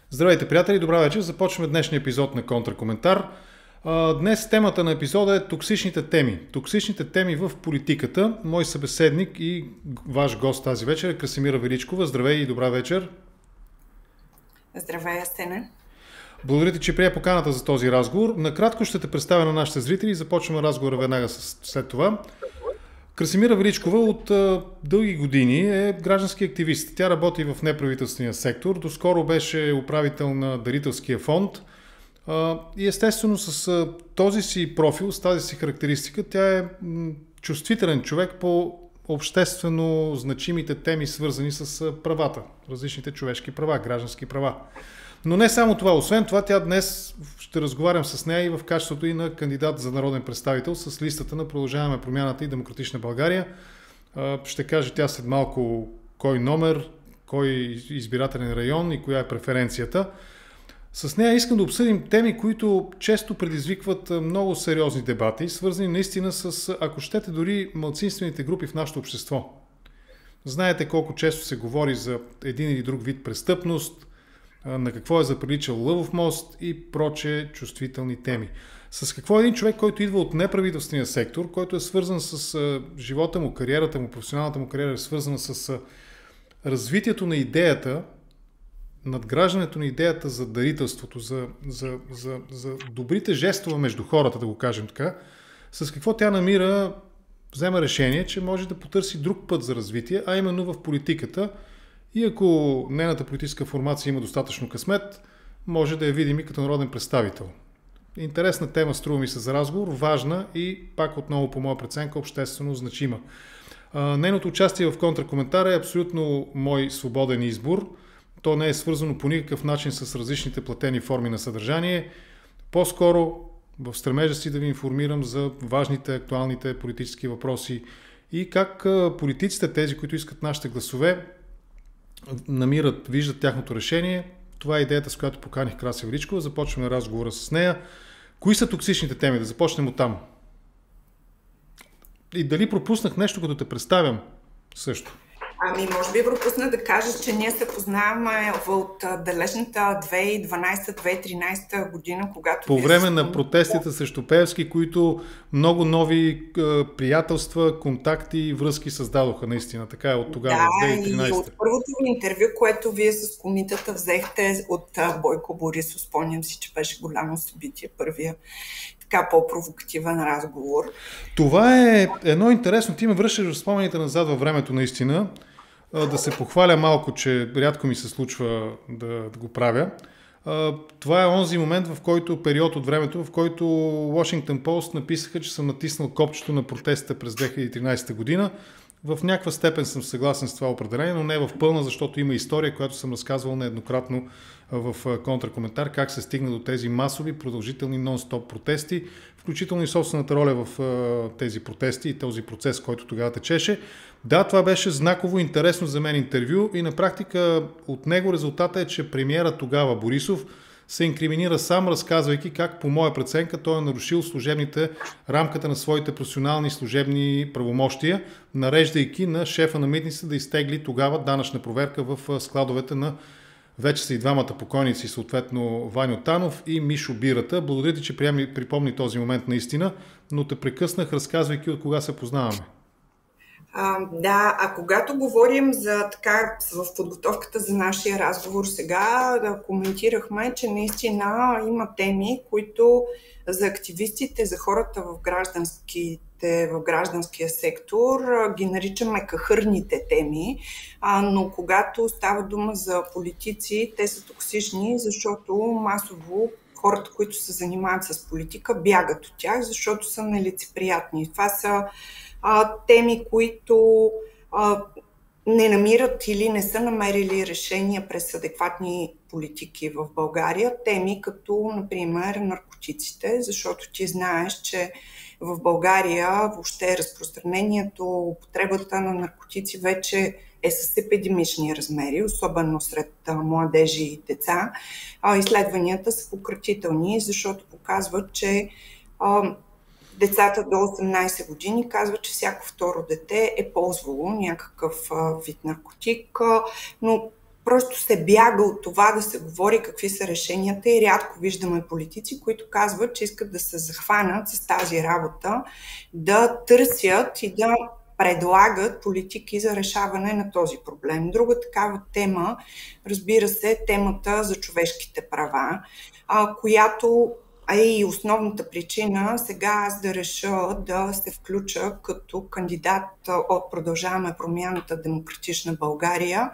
Здравейте, приятели, добра вечер. Започваме днешния епизод на Контракоментар. Днес темата на епизода е токсичните теми. Токсичните теми в политиката. Мой събеседник и ваш гост тази вечер е Красимира Величкова. Здравей и добра вечер. Здравей, Асене. Благодаря ти, че прие поканата за този разговор. Накратко ще те представя на нашите зрители и започваме разговора веднага след това. Красимира Величкова от дълги години е граждански активист. Тя работи в неправителствения сектор. Доскоро беше управител на Дарителския фонд. И естествено с този си профил, с тази си характеристика, тя е чувствителен човек по обществено значимите теми, свързани с правата. Различните човешки права, граждански права. Но не само това. Освен това, тя днес ще разговарям с нея и в качеството и на кандидат за народен представител с листата на Продължаваме промяната и Демократична България. Ще каже тя след малко кой номер, кой избирателен район и коя е преференцията. С нея искам да обсъдим теми, които често предизвикват много сериозни дебати, свързани наистина с, ако щете, дори малцинствените групи в нашето общество. Знаете колко често се говори за един или друг вид престъпност, на какво е заприличал Лъвов мост и проче чувствителни теми. С какво един човек, който идва от неправителствения сектор, който е свързан с живота му, кариерата му, професионалната му кариера, е свързана с развитието на идеята, надграждането на идеята за дарителството, за добрите жестове между хората, да го кажем така, с какво тя взема решение, че може да потърси друг път за развитие, а именно в политиката. И ако нейната политическа формация има достатъчно късмет, може да я видим и като народен представител. Интересна тема, струва ми се за разговор, важна и пак отново по моя преценка обществено значима. Нейното участие в Контракоментар е абсолютно мой свободен избор. То не е свързано по никакъв начин с различните платени форми на съдържание. По-скоро в стремежа си да ви информирам за важните, актуалните политически въпроси и как политиците, тези, които искат нашите гласове, виждат тяхното решение. Това е идеята, с която поканих Краси Величкова. Започваме разговора с нея. Кои са токсичните теми? Да започнем оттам. И дали пропуснах нещо, като те представям също? Може би пропусна да кажа, че ние се познаваме от далечната 2012-2013 година, когато... По време на протестите срещу Пеевски, които много нови приятелства, контакти и връзки създадоха наистина. Така е от тогава, да, 2013. И от първото ви интервю, което вие с комитета взехте от Бойко Борисов, спомням си, че беше голямо събитие, първия така по-провокативен разговор. Това е едно интересно. Ти ме връщаш в спомените назад във времето наистина. Да се похваля малко, че рядко ми се случва да го правя. Това е онзи момент, период от времето, в който Washington Post написаха, че съм натиснал копчето на протеста през 2013 година. В някаква степен съм съгласен с това определение, но не в пълна, защото има история, която съм разказвал нееднократно в Контракоментар, как се стигна до тези масови, продължителни нон-стоп протести, включително и собствената роля в тези протести и този процес, който тогава течеше. Да, това беше знаково, интересно за мен интервю и на практика от него резултата е, че премиера тогава Борисов се инкриминира сам, разказвайки как по моя преценка той е нарушил рамката на своите професионални и служебни правомощия, нареждайки на шефа на митницата да изтегли тогава данъчна проверка в складовете на вече са и двамата покойници, съответно Ваньо Танов и Мишо Бирата. Благодаря ти, че припомни този момент наистина, но те прекъснах, разказвайки от кога се познаваме. Когато говорим за така в подготовката за нашия разговор сега, да коментирахме, че наистина има теми, които за активистите, за хората в гражданския сектор ги наричаме кахърните теми, но когато става дума за политици, те са токсични, защото масово хората, които се занимават с политика, бягат от тях, защото са нелицеприятни. Това са теми, които не намират или не са намерили решения през адекватни политики в България. Теми като, например, наркотиците, защото ти знаеш, че в България въобще разпространението, употребата на наркотици вече е с епидемични размери, особено сред младежи и деца. Изследванията са пократителни, защото показват, че децата до 18 години казват, че всяко второ дете е ползвало някакъв вид наркотик, но просто се бяга от това да се говори какви са решенията и рядко виждаме политици, които казват, че искат да се захванат с тази работа, да търсят и да предлагат политики за решаване на този проблем. Друга такава тема, разбира се, е темата за човешките права, която е и основната причина сега аз да реша да се включа като кандидат от Продължаваме промяната Демократична България,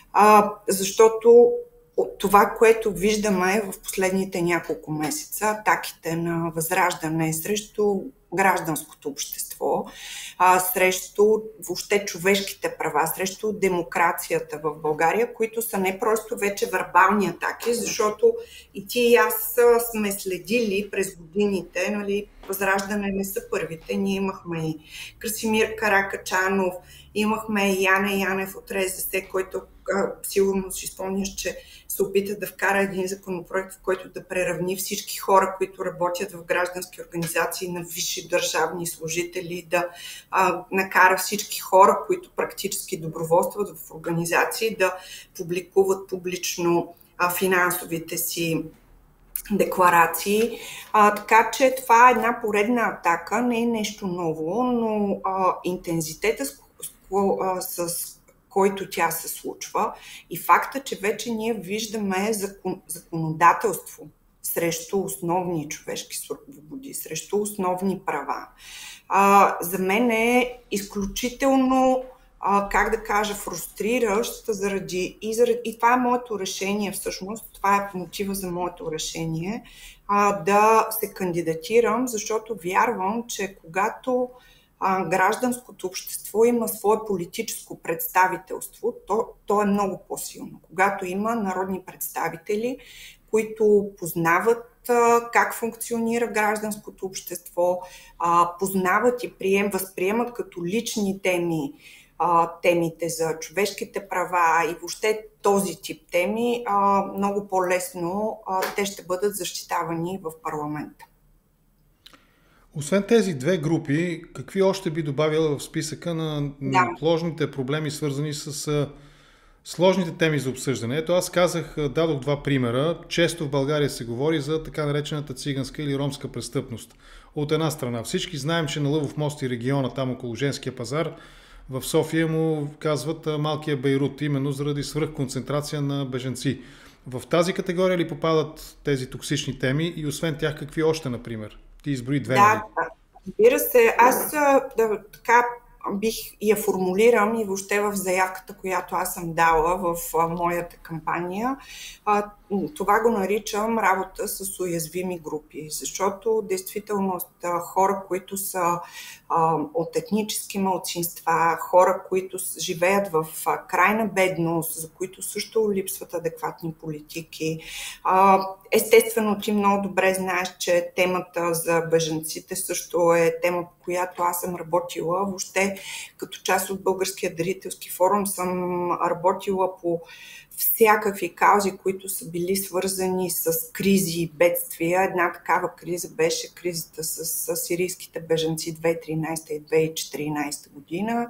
защото от това, което виждаме в последните няколко месеца, атаките на Възраждане срещу гражданското общество, срещу въобще човешките права, срещу демокрацията в България, които са не просто вече вербални атаки, защото и ти и аз сме следили през годините, нали, Възраждане не са първите. Ние имахме и Красимир Каракачанов, имахме и Яне Янев от РЗС, който сигурно си спомняш, че се опита да вкара един законопроект, в който да преравни всички хора, които работят в граждански организации на висши държавни служители, да накара всички хора, които практически доброволстват в организации, да публикуват публично финансовите си декларации. Така че това е една поредна атака, не е нещо ново, но интензитета с който тя се случва и факта, че вече ние виждаме законодателство срещу основни човешки свободи, срещу основни права, за мен е изключително, как да кажа, фрустриращ и това е моето решение всъщност, това е мотива за моето решение, да се кандидатирам, защото вярвам, че когато гражданското общество има свое политическо представителство, то е много по-силно. Когато има народни представители, които познават как функционира гражданското общество, познават и възприемат като лични теми темите за човешките права и въобще този тип теми, много по-лесно те ще бъдат защитавани в парламента. Освен тези две групи, какви още би добавила в списъка на сложните проблеми, свързани с сложните теми за обсъждане? Ето аз дадох два примера. Често в България се говори за така наречената циганска или ромска престъпност. От една страна, всички знаем, че на Лъвов мост и региона, там около Женския пазар, в София му казват малкия Бейрут, именно заради свръхконцентрация на бежанци. В тази категория ли попадат тези токсични теми и освен тях какви още, например? Ти изброи две. Да, разбира се. Аз така бих я формулирам и въобще в заявката, която аз съм дала в моята кампания. Това го наричам работа с уязвими групи, защото действително хора, които са от етнически малцинства, хора, които живеят в крайна бедност, за които също липсват адекватни политики. Естествено, ти много добре знаеш, че темата за бежанците също е тема, по която аз съм работила. Въобще, като част от Българския дарителски форум съм работила по всякакви каузи, които са били свързани с кризи и бедствия. Една такава криза беше кризата с сирийските бежанци 2013 и 2014 година.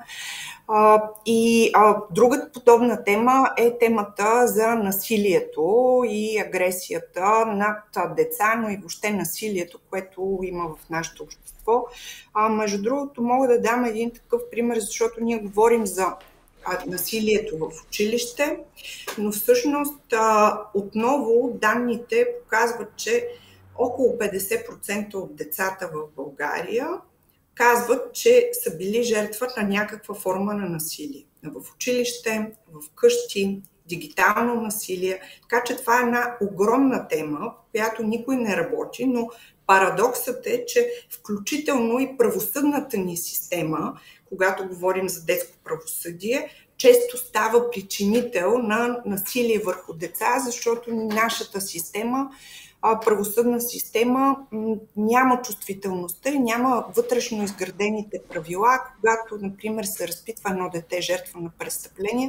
Друга подобна тема е темата за насилието и агресията над деца, но и въобще насилието, което има в нашето общество. Между другото, мога да дам един такъв пример, защото ние говорим за насилието в училище, но всъщност отново данните показват, че около 50% от децата в България казват, че са били жертва на някаква форма на насилие. В училище, в къщи, дигитално насилие. Така че това е една огромна тема, по която никой не работи, но парадоксът е, че включително и правосъдната ни система, когато говорим за детско правосъдие, често става причинител на насилие върху деца, защото нашата система, правосъдна система, няма чувствителността и няма вътрешно изградените правила, когато, например, се разпитва едно дете жертва на престъпление,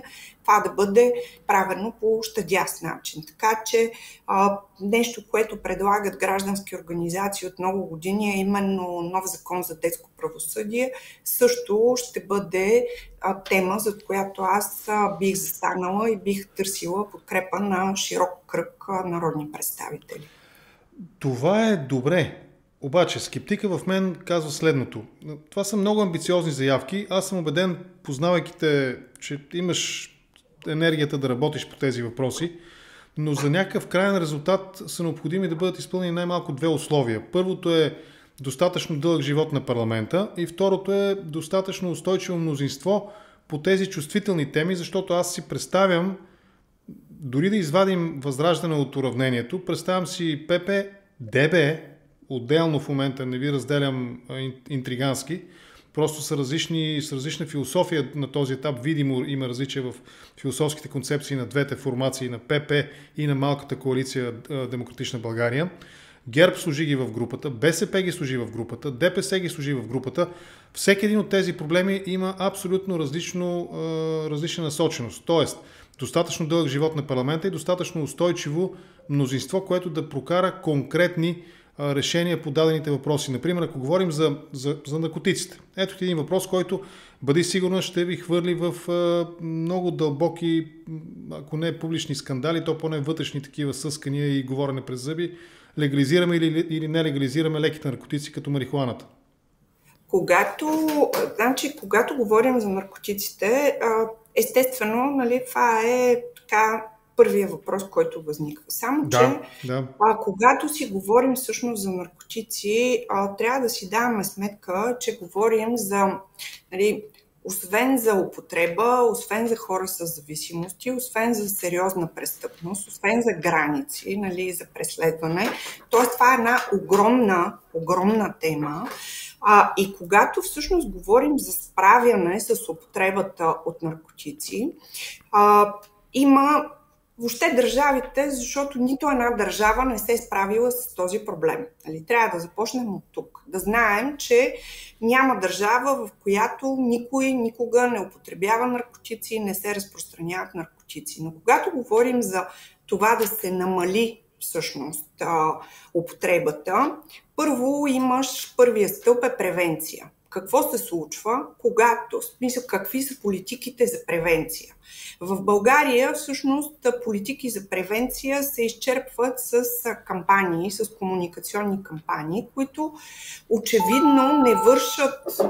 това да бъде правено по щадящ начин. Така че нещо, което предлагат граждански организации от много години, е именно нов закон за детско правосъдие, също ще бъде тема, за която аз бих застанала и бих търсила подкрепа на широк кръг народни представители. Това е добре. Обаче скептика в мен казва следното. Това са много амбициозни заявки. Аз съм убеден, познавайки те, че имаш енергията да работиш по тези въпроси, но за някакъв крайен резултат са необходими да бъдат изпълнени най-малко две условия. Първото е достатъчно дълъг живот на парламента и второто е достатъчно устойчиво мнозинство по тези чувствителни теми, защото аз си представям, дори да извадим Възраждане от уравнението, представям си ПП, ДБ, отделно в момента, не ви разделям интригански, просто са различна философия на този етап. Видимо има различия в философските концепции на двете формации, на ПП и на малката коалиция Демократична България. ГЕРБ служи ги в групата, БСП ги служи в групата, ДПС ги служи в групата. Всеки един от тези проблеми има абсолютно различна насоченост. Тоест, достатъчно дълъг живот на парламента и достатъчно устойчиво мнозинство, което да прокара конкретни решения по дадените въпроси. Например, ако говорим за наркотиците. Ето един въпрос, който, бъди сигурна, ще ви хвърли в много дълбоки, ако не публични скандали, то поне вътрешни такива съскания и говорене през зъби. Легализираме или не легализираме леките наркотици като марихуаната? Когато говорим за наркотиците, естествено, нали, това е така първия въпрос, който възниква. Само, че когато си говорим всъщност за наркотици, трябва да си даваме сметка, че говорим за, нали, освен за употреба, освен за хора с зависимости, освен за сериозна престъпност, освен за граници, нали, за преследване. Тоест, това е една огромна тема. И когато всъщност говорим за справяне с употребата от наркотици, има въобще държавите, защото нито една държава не се е справила с този проблем. Нали? Трябва да започнем от тук. Да знаем, че няма държава, в която никой никога не употребява наркотици и не се разпространяват наркотици. Но когато говорим за това да се намали всъщност употребата, първо първия стълб е превенция. Какво се случва, какви са политиките за превенция? В България всъщност политики за превенция се изчерпват с кампании, с комуникационни кампании, които очевидно не вършат...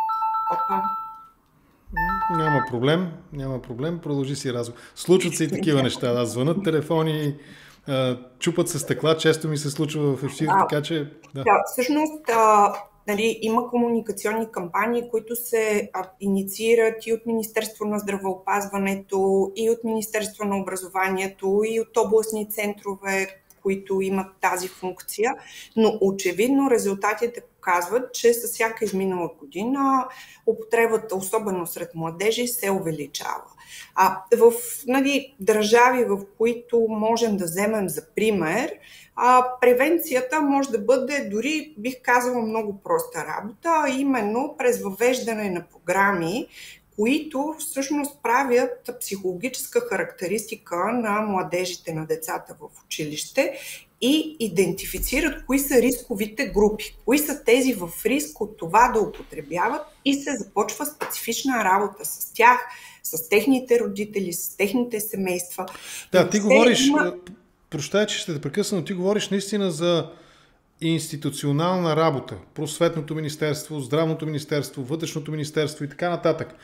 Няма проблем, продължи си разговор. Случват се и такива неща, звънат телефони, чупат се стъкла, често ми се случва в ефир, така че... Всъщност... Нали, има комуникационни кампании, които се инициират и от Министерство на здравеопазването, и от Министерство на образованието, и от областни центрове, които имат тази функция, но очевидно резултатите показват, че с всяка изминала година употребата, особено сред младежи, се увеличава. В държави, в които можем да вземем за пример, превенцията може да бъде дори, бих казала, много проста работа, а именно през въвеждане на програми, които всъщност правят психологическа характеристика на младежите, на децата в училище и идентифицират кои са рисковите групи, кои са тези в риск от това да употребяват и се започва специфична работа с тях, с техните родители, с техните семейства. Да, ти говориш, прощай, че ще те прекъсна, но ти говориш наистина за институционална работа, Просветното министерство, Здравното министерство, Вътрешното министерство и така нататък.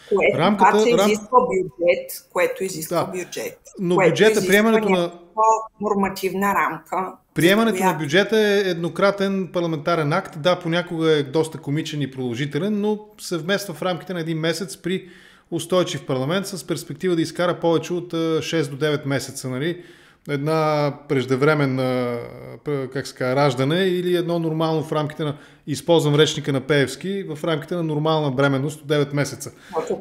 Което изисква бюджет. Но бюджета, приемането на нормативна рамка. Приемането на бюджета е еднократен парламентарен акт. Да, понякога е доста комичен и продължителен, но се вмества в рамките на един месец при устойчив парламент с перспектива да изкара повече от 6 до 9 месеца, нали? Една преждевременна, раждане или едно нормално в рамките на, използвам речника на Пеевски, в рамките на нормална бременност от 9 месеца.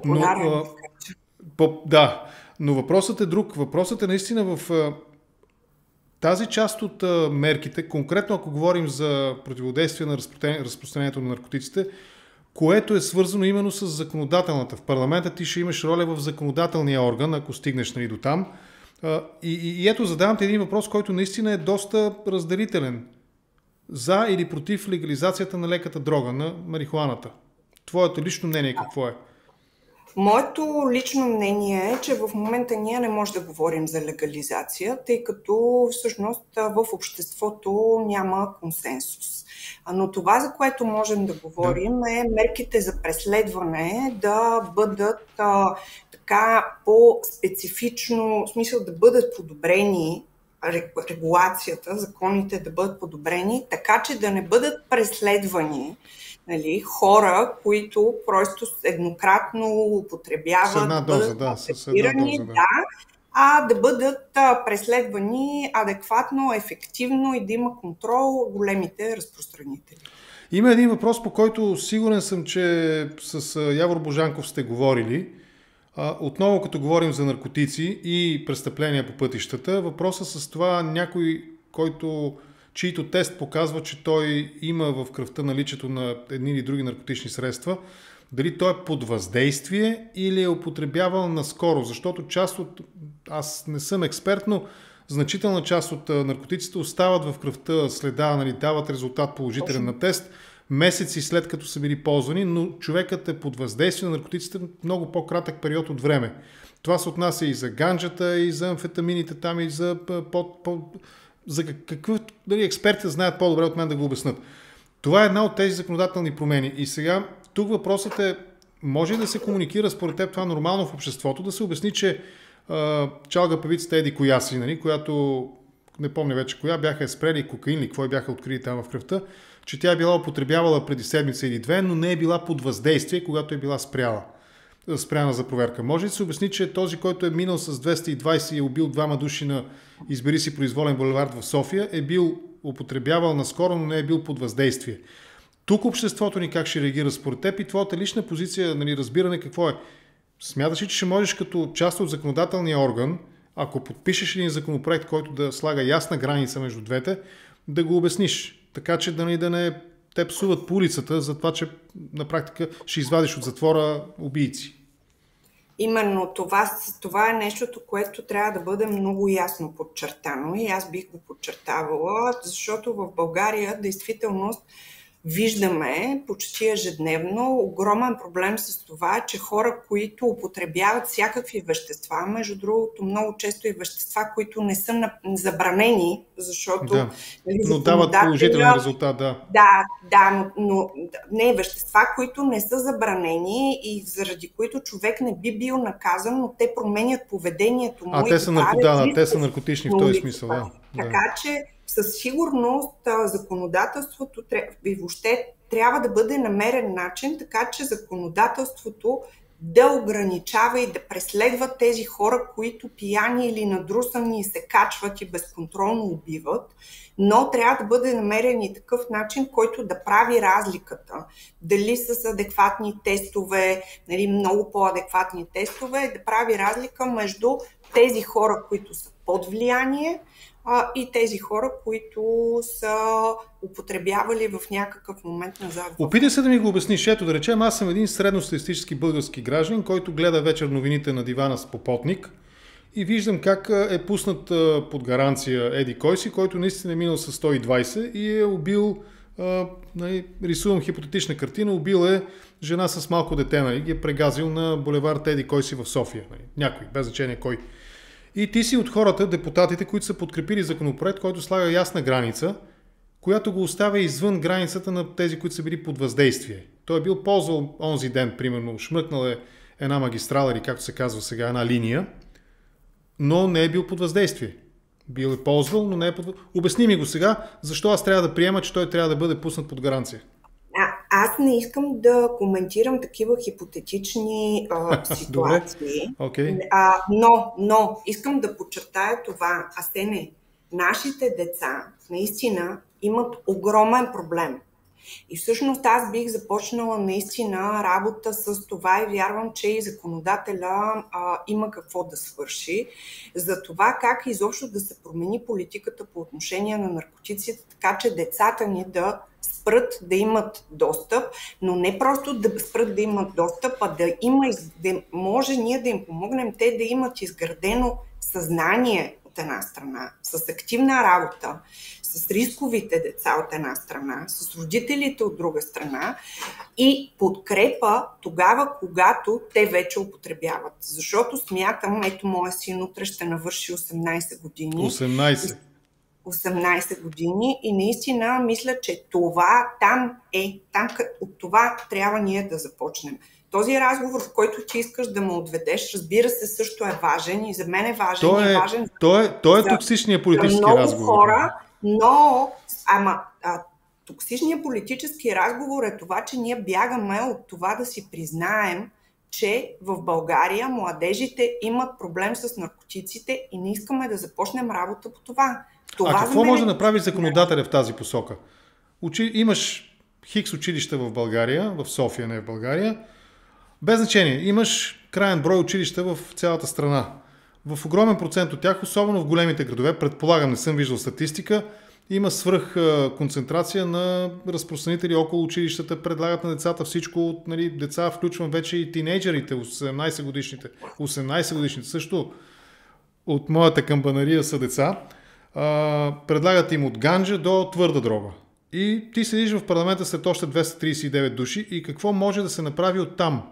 Но въпросът е друг. Въпросът е наистина в тази част от мерките, конкретно ако говорим за противодействие на разпространението на наркотиците, което е свързано именно с законодателната. В парламента ти ще имаш роля в законодателния орган, ако стигнеш до там. И ето задавам ти един въпрос, който наистина е доста разделителен. За или против легализацията на леката дрога, на марихуаната? Твоето лично мнение какво е? Моето лично мнение е, че в момента ние не можем да говорим за легализация, тъй като всъщност в обществото няма консенсус. Но това, за което можем да говорим, е мерките за преследване да бъдат така по-специфично, в смисъл да бъдат подобрени, регулацията, законите да бъдат подобрени, така че да не бъдат преследвани, нали, хора, които просто еднократно употребяват, с една доза, а да бъдат преследвани адекватно, ефективно и да има контрол големите разпространители. Има един въпрос, по който сигурен съм, че с Явор Божанков сте говорили. Отново, като говорим за наркотици и престъпления по пътищата, въпросът с това някой, чийто тест показва, че той има в кръвта наличието на едни или други наркотични средства, дали той е под въздействие или е употребявал наскоро, защото аз не съм експерт, но значителна част от наркотиците остават в кръвта следа, нали, дават резултат положителен на тест, месеци след като са били ползвани, но човекът е под въздействие на наркотиците много по-кратък период от време. Това се отнася и за ганджата, и за амфетамините там, и за какъв, дали експертите знаят по-добре от мен да го обяснат. Това е една от тези законодателни промени. И сега тук въпросът е, може ли да се комуникира според теб това нормално в обществото, да се обясни, че чалга певицата Еди коя си, нали, която не помня вече коя, бяха спрели кокаин или какво бяха открили там в кръвта, че тя е била употребявала преди седмица или две, но не е била под въздействие, когато е била спряна за проверка. Може ли да се обясни, че този, който е минал с 220 и е убил двама души на избери си произволен булевард в София, е бил употребявал наскоро, но не е бил под въздействие? Тук обществото ни как ще реагира според теб и твоята лична позиция, нали, разбиране какво е? Смяташ ли, че ще можеш като част от законодателния орган, ако подпишеш един законопроект, който да слага ясна граница между двете, да го обясниш? Така че да не те псуват по улицата за това, че на практика ще извадиш от затвора убийци. Именно това е нещото, което трябва да бъде много ясно подчертано и аз бих го подчертавала, защото в България действителност виждаме почти ежедневно огромен проблем с това, че хора, които употребяват всякакви вещества, между другото много често и вещества, които не са забранени, защото... Да, но дават положителен резултат, да. Но не вещества, които не са забранени и заради които човек не би бил наказан, но те променят поведението му. Те са наркотични в този смисъл, да. Така че със сигурност законодателството и въобще трябва да бъде намерен начин, така че законодателството да ограничава и да преследва тези хора, които пияни или надрусани се качват и безконтролно убиват, но трябва да бъде намерен и такъв начин, който да прави разликата. Дали с адекватни тестове, нали, много по-адекватни тестове, да прави разлика между тези хора, които са под влияние, и тези хора, които са употребявали в някакъв момент назад. Опитай се да ми го обясниш. Ето да речем, аз съм един средностатистически български гражданин, който гледа вечер новините на дивана с попотник и виждам как е пуснат под гаранция Еди кой си, който наистина е минал с 120 и е убил, рисувам хипотетична картина, убил е жена с малко дете, ги е прегазил на булевард Еди кой си в София. Някой, без значение кой. И ти си от хората, депутатите, които са подкрепили законопроект, който слага ясна граница, която го оставя извън границата на тези, които са били под въздействие. Той е бил ползвал онзи ден, примерно, шмръкнал е една магистрала или както се казва сега, една линия, но не е бил под въздействие. Бил е ползвал, но не е под въздействие. Обясни ми го сега, защо аз трябва да приема, че той трябва да бъде пуснат под гаранция. Аз не искам да коментирам такива хипотетични ситуации, okay. Но искам да подчертая това, Асене, нашите деца наистина имат огромен проблем. И всъщност аз бих започнала наистина работа с това и вярвам, че и законодателя има какво да свърши за това как изобщо да се промени политиката по отношение на наркотиците, така че децата ни да спрат спрат да имат достъп, но не просто да спрат да имат достъп, а да може ние да им помогнем те да имат изградено съзнание от една страна, с активна работа, с рисковите деца от една страна, с родителите от друга страна и подкрепа тогава, когато те вече употребяват. Защото смятам, ето моя син утре ще навърши 18 години. 18 години и наистина мисля, че това от това трябва ние да започнем. Този разговор, в който ти искаш да ме отведеш, разбира се, също е важен и за мен е важен. Той е токсичният политически разговор. Хора, но токсичният политически разговор е това, че ние бягаме от това да си признаем, че в България младежите имат проблем с наркотиците и не искаме да започнем работа по това. Какво може да направи законодателя в тази посока? Имаш хикс училища в България, в София, не в България. Без значение, имаш краен брой училища в цялата страна. В огромен процент от тях, особено в големите градове, предполагам, не съм виждал статистика, има свръх концентрация на разпространители около училищата, предлагат на децата всичко, нали, деца включвам вече и тинейджерите, 17 годишните, 18 годишните също от моята камбанария са деца, предлагат им от ганджа до твърда дрога. И ти седиш в парламента след още 239 души и какво може да се направи оттам?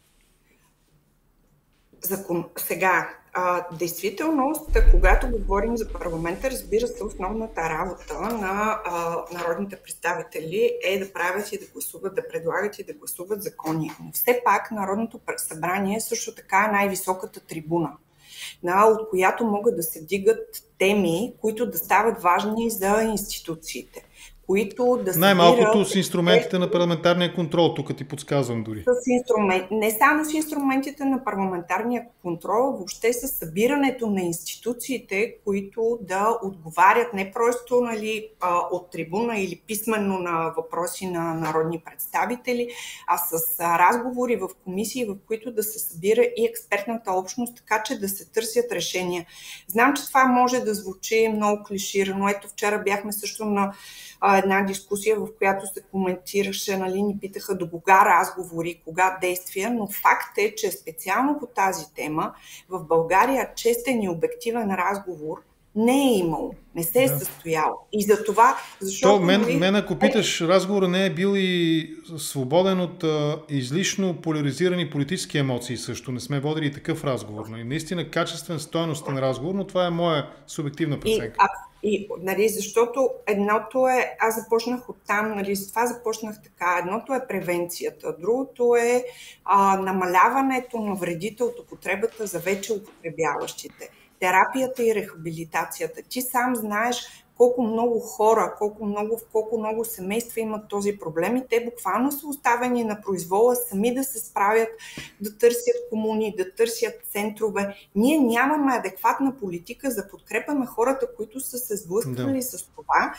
Сега, действително, когато говорим за парламента, разбира се, основната работа на народните представители е да правят и да гласуват, да предлагат и да гласуват закони. Но все пак Народното събрание също така е най-високата трибуна, от която могат да се вдигат теми, които да стават важни за институциите. Които да най-малкото с инструментите на парламентарния контрол, тук ти подсказвам дори. Не само с инструментите на парламентарния контрол, въобще с събирането на институциите, които да отговарят не просто от трибуна или писменно на въпроси на народни представители, а с разговори в комисии, в които да се събира и експертната общност, така че да се търсят решения. Знам, че това може да звучи много клиширано. Ето вчера бяхме също на една дискусия, в която се коментираше, ни питаха до кога разговори, кога действия, но факт е, че специално по тази тема в България честен и обективен разговор не е имало, не се е състоял. И за това, защото... Мен, ако питаш, разговорът не е бил и свободен от излишно поляризирани политически емоции също. Не сме водили такъв разговор. Наистина качествен, стойностен разговор, но това е моя субективна преценка. Защото едното е, аз започнах оттам, за това започнах така, едното е превенцията, другото е намаляването на вредите от употребата за вече употребяващите, терапията и рехабилитацията. Ти сам знаеш колко много хора, колко много семейства имат този проблем и те буквално са оставени на произвола сами да се справят, да търсят комуни, да търсят центрове. Ние нямаме адекватна политика за подкрепа на хората, които са се сблъсквали с това,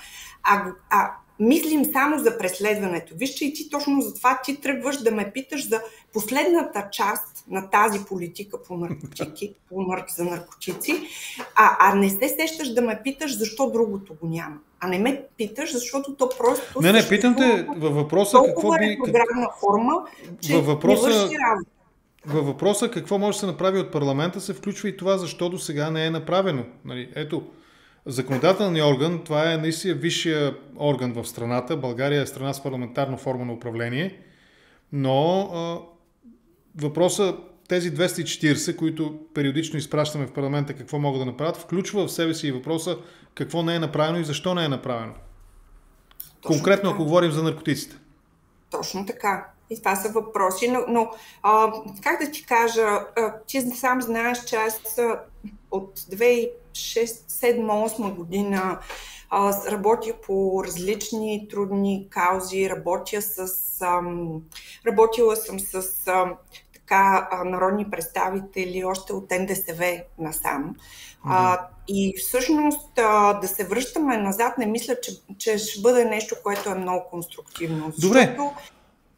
мислим само за преследването. Виж, че и ти точно за това ти тръгваш да ме питаш за последната част на тази политика за наркотици, не се сещаш да ме питаш защо другото го няма. А не ме питаш, защото то просто... Не, питам те във въпроса какво би... програмна форма, че не върши работа. Във въпроса какво може да се направи от парламента се включва и това, защо до сега не е направено. Ето, законодателният орган, това е наистина висшия орган в страната. България е страна с парламентарна форма на управление, но въпросът, тези 240, които периодично изпращаме в парламента какво могат да направят, включва в себе си и въпроса какво не е направено и защо не е направено. Точно конкретно, така. Ако говорим за наркотиците. Точно така. И това са въпроси, но как да ти кажа, ти сам знаеш, че аз от 2006-2007-2008 година работя по различни трудни каузи, работила съм с народни представители още от НДСВ насам. И всъщност да се връщаме назад, не мисля, че ще бъде нещо, което е много конструктивно. Добре.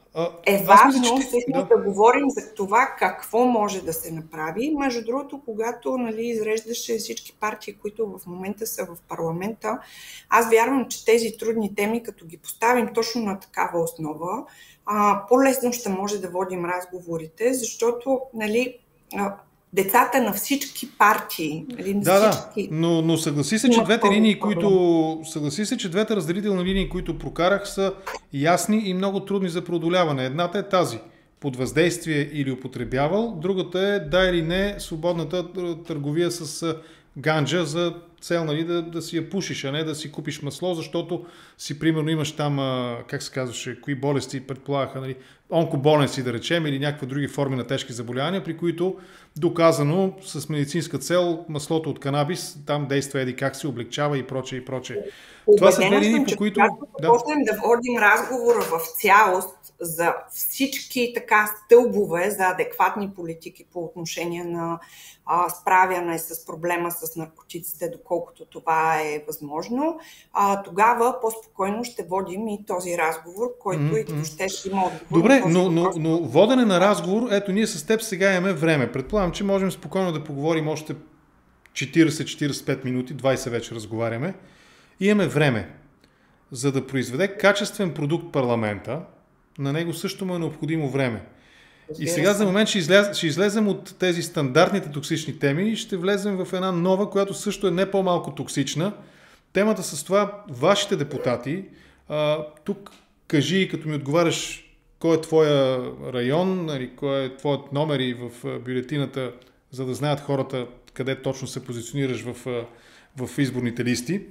важно всъщност да говорим за това какво може да се направи. Между другото, когато изреждаше всички партии, които в момента са в парламента, аз вярвам, че тези трудни теми, като ги поставим точно на такава основа, по-лесно ще може да водим разговорите, защото децата на всички партии. Всички... но съгласи се, че двете линии, че двете разделителни линии, които прокарах, са ясни и много трудни за преодоляване. Едната е тази, под въздействие или употребявал, другата е да или не свободната търговия с ганджа за цел да си я пушиш, а не да си купиш масло, защото си примерно имаш там, как се казваше, кои болести предполагаха, онкоболести да речем, или някакви други форми на тежки заболявания, при които доказано с медицинска цел маслото от канабис там действа еди как се облегчава и прочее и прочее. Това са две линии, по които... Можем да водим разговора в цялост за всички стълбове за адекватни политики по отношение на справяне с проблема с наркотиците, доколкото това е възможно, тогава по-спокойно ще водим и този разговор, който и като ще има отговор. Добре, но водене на разговор, ето ние с теб сега имаме време. Предполагам, че можем спокойно да поговорим още 40-45 минути, 20 вече разговаряме. И имаме време, за да произведе качествен продукт парламента, на него също му е необходимо време. И сега за момент ще излезем от тези стандартните токсични теми и ще влезем в една нова, която също е не по-малко токсична. Темата с това, вашите депутати, тук кажи, като ми отговаряш, кой е твоя район, кой е твоят номер и в бюлетината, за да знаят хората къде точно се позиционираш в изборните листи.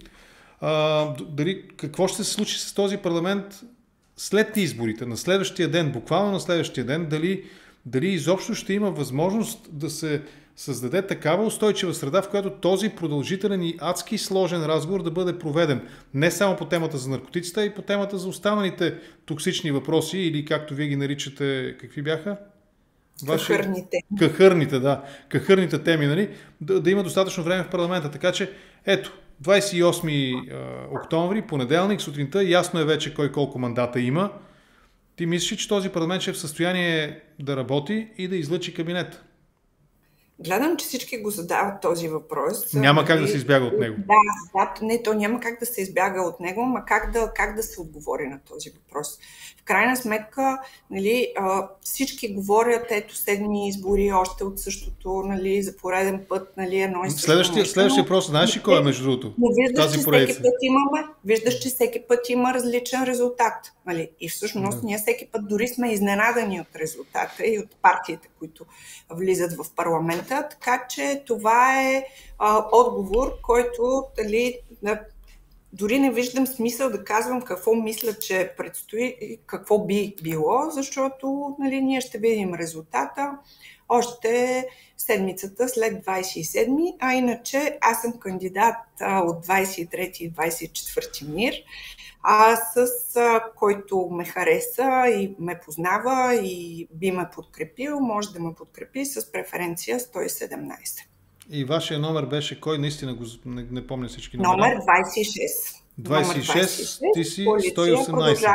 Какво ще се случи с този парламент след изборите, на следващия ден, буквално на следващия ден, дали изобщо ще има възможност да се създаде такава устойчива среда, в която този продължителен и адски сложен разговор да бъде проведен. Не само по темата за наркотиците, а и по темата за останалите токсични въпроси или както вие ги наричате, какви бяха? Кахърните теми, да има достатъчно време в парламента. Така че, ето, 28 октомври, понеделник, сутринта, ясно е вече кой колко мандата има. Ти мислиш, че този парламент ще е в състояние да работи и да излъчи кабинет? Гледам, че всички го задават този въпрос. Няма как да се избяга от него. То няма как да се избяга от него, но как да се отговори на този въпрос. В крайна сметка, всички говорят, ето следни избори, още от същото, за пореден път, едно и също. Следващия въпрос, знаеш ли кой е между другото? Но виждаш, че всеки път има различен резултат. И всъщност ние всеки път дори сме изненадани от резултата и от партиите, които влизат в парламента. Така че това е отговор, който дори не виждам смисъл да казвам какво мисля, че предстои и какво би било, защото ние ще видим резултата още седмицата след 27-ми, а иначе аз съм кандидат от 23 и 24 МИР, с който ме хареса и ме познава и би ме подкрепил, може да ме подкрепи с преференция 117. И вашия номер беше кой? Наистина не помня всички номера. Номер 26. 26, ти си 118.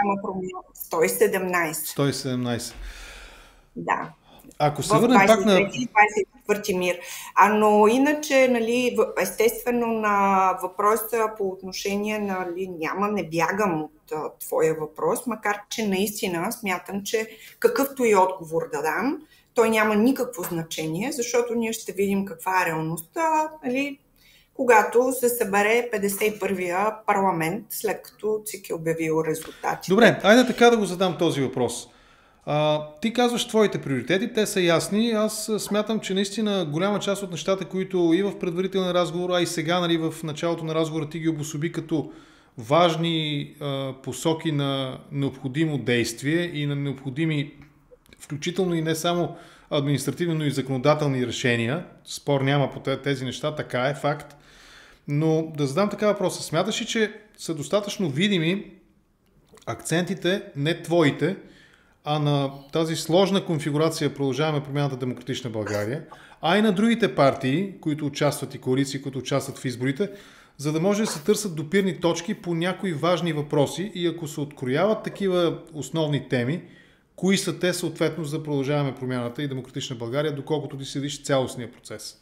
117. Да. Ако се върнем пак на... 24 МИР. Но иначе, естествено, на въпроса по отношение не бягам от твоя въпрос, макар че наистина смятам, че какъвто и отговор да дам, той няма никакво значение, защото ние ще видим каква е реалността, когато се събере 51-я парламент, след като ЦИК е обявил резултати. Добре, айде така да го задам този въпрос. Ти казваш твоите приоритети, те са ясни. Аз смятам, че наистина голяма част от нещата, които и в предварителен разговор, а и сега в началото на разговора ти ги обособи като важни посоки на необходимо действие и на необходими, включително и не само административни, но и законодателни решения. Спор няма по тези неща, така е, факт. Но да задам така въпроса. Смяташ ли, че са достатъчно видими акцентите, не твоите, а на тази сложна конфигурация Продължаваме промяната Демократична България, а и на другите партии, които участват и коалиции, които участват в изборите, за да може да се търсят допирни точки по някои важни въпроси и ако се открояват такива основни теми, кои са те съответно за Продължаваме промяната и Демократична България, доколкото ти следиш цялостния процес?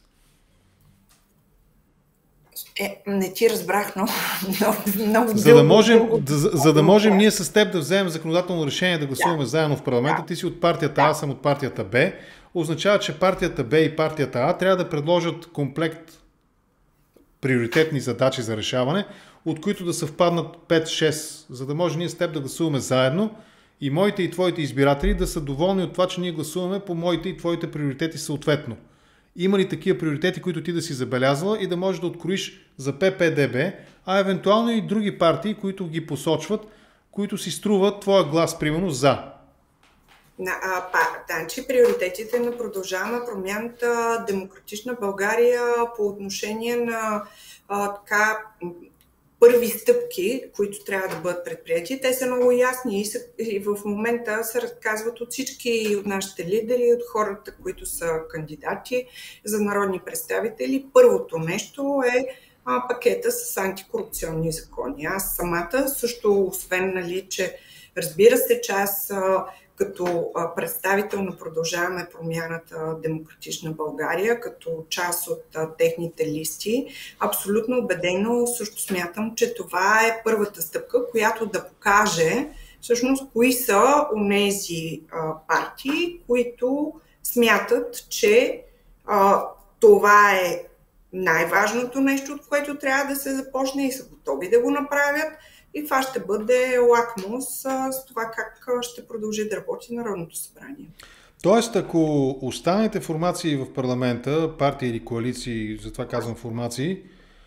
Не ти разбрах, но много За да можем ние с теб да вземем законодателно решение да гласуваме заедно в парламента, ти си от партията А, аз съм от партията Б, означава, че партията Б и партията А трябва да предложат комплект приоритетни задачи за решаване, от които да съвпаднат 5-6, за да може ние с теб да гласуваме заедно и моите и твоите избиратели да са доволни от това, че ние гласуваме по моите и твоите приоритети съответно. Има ли такива приоритети, които ти да си забелязала и да можеш да откроиш за ППДБ, а евентуално и други партии, които ги посочват, които си струват твоя глас, примерно, за? Значи приоритетите на Продължаваме промяната, Демократична България по отношение на първи стъпки, които трябва да бъдат предприяти. Те са много ясни и в момента се разказват от всички от нашите лидери, от хората, които са кандидати за народни представители. Първото нещо е пакета с антикорупционни закони. Аз самата също, освен, че разбира се, че аз като представител на Продължаваме промяната Демократична България, като част от техните листи, абсолютно убедено също смятам, че това е първата стъпка, която да покаже всъщност кои са онези партии, които смятат, че това е най-важното нещо, от което трябва да се започне и са готови да го направят. И това ще бъде лакмус с това как ще продължи да работи Народното събрание. Тоест, ако останалите формации в парламента, партии или коалиции, затова казвам формации,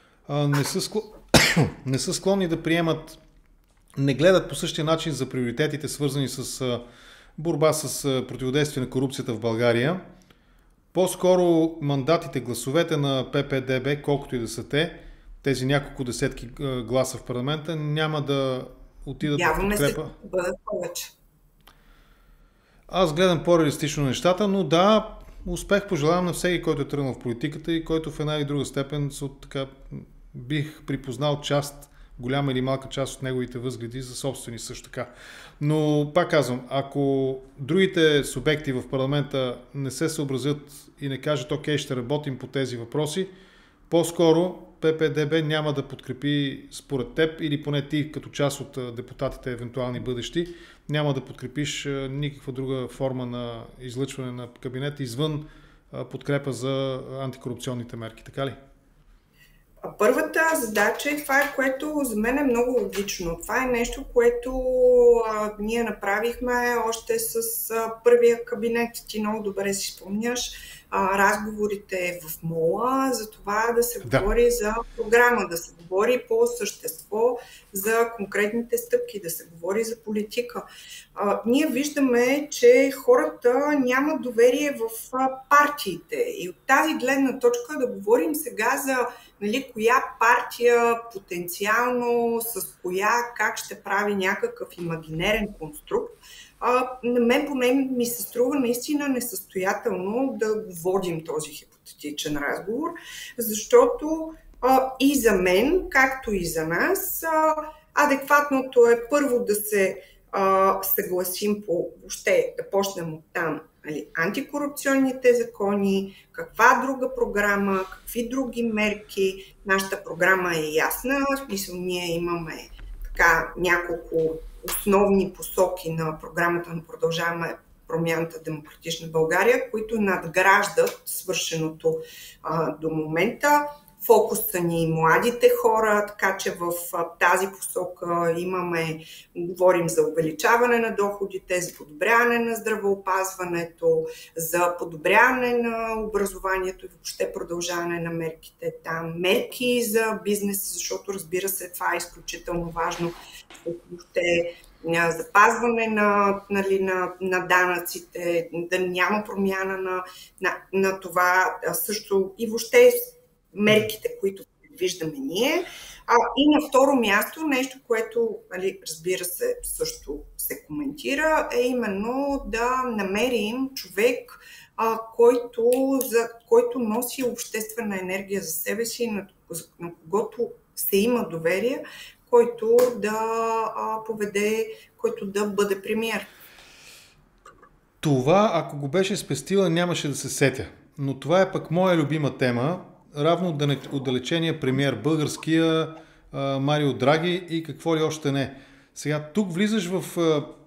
не са склонни да приемат, не гледат по същия начин за приоритетите, свързани с борба с противодействие на корупцията в България, по-скоро мандатите, гласовете на ППДБ, колкото и да са те, тези няколко десетки гласа в парламента, няма да отидат в подкрепа. Явно не бъдат повече. Аз гледам по-реалистично нещата, но да, успех пожелавам на всеки, който е тръгнал в политиката и който в една или друга степен бих припознал голяма или малка част от неговите възгледи за собствени също така. Но пак казвам, ако другите субекти в парламента не се съобразят и не кажат, окей, ще работим по тези въпроси, по-скоро ППДБ няма да подкрепи според теб, или поне ти като част от депутатите евентуални бъдещи, няма да подкрепиш никаква друга форма на излъчване на кабинет извън подкрепа за антикорупционните мерки, така ли? Първата задача е това, което за мен е много логично. Това е нещо, което ние направихме още с първия кабинет. Ти много добре си спомняш разговорите в МОЛА за това да се говори за програма, да се говори по същество за конкретните стъпки, да се говори за политика. Ние виждаме, че хората нямат доверие в партиите и от тази гледна точка да говорим сега за коя партия потенциално, с коя, как ще прави някакъв имагинерен конструкт. На мен поне ми се струва наистина несъстоятелно да водим този хипотетичен разговор, защото и за мен, както и за нас, адекватното е първо да се съгласим въобще да почнем от там. Антикорупционните закони, каква друга програма, какви други мерки. Нашата програма е ясна, в смисъл ние имаме няколко основни посоки на програмата на Продължаваме промяната Демократична България, които надграждат свършеното до момента. Фокуса ни и младите хора, така че в тази посока говорим за увеличаване на доходите, за подобряване на здравеопазването, за подобряване на образованието и въобще продължаване на мерките там. Мерки за бизнес, защото разбира се, това е изключително важно. Въобще запазване на данъците, да няма промяна на това също и въобще мерките, които виждаме ние. И на второ място, нещо, което, разбира се, също се коментира, е именно да намерим човек, който носи обществена енергия за себе си, на когото се има доверие, който да поведе, който да бъде премиер. Това, ако го беше спестила, нямаше да се сетя. Но това е пък моя любима тема. Равно отдалечения премиер българския, Марио Драги и какво ли още не. Сега тук влизаш в...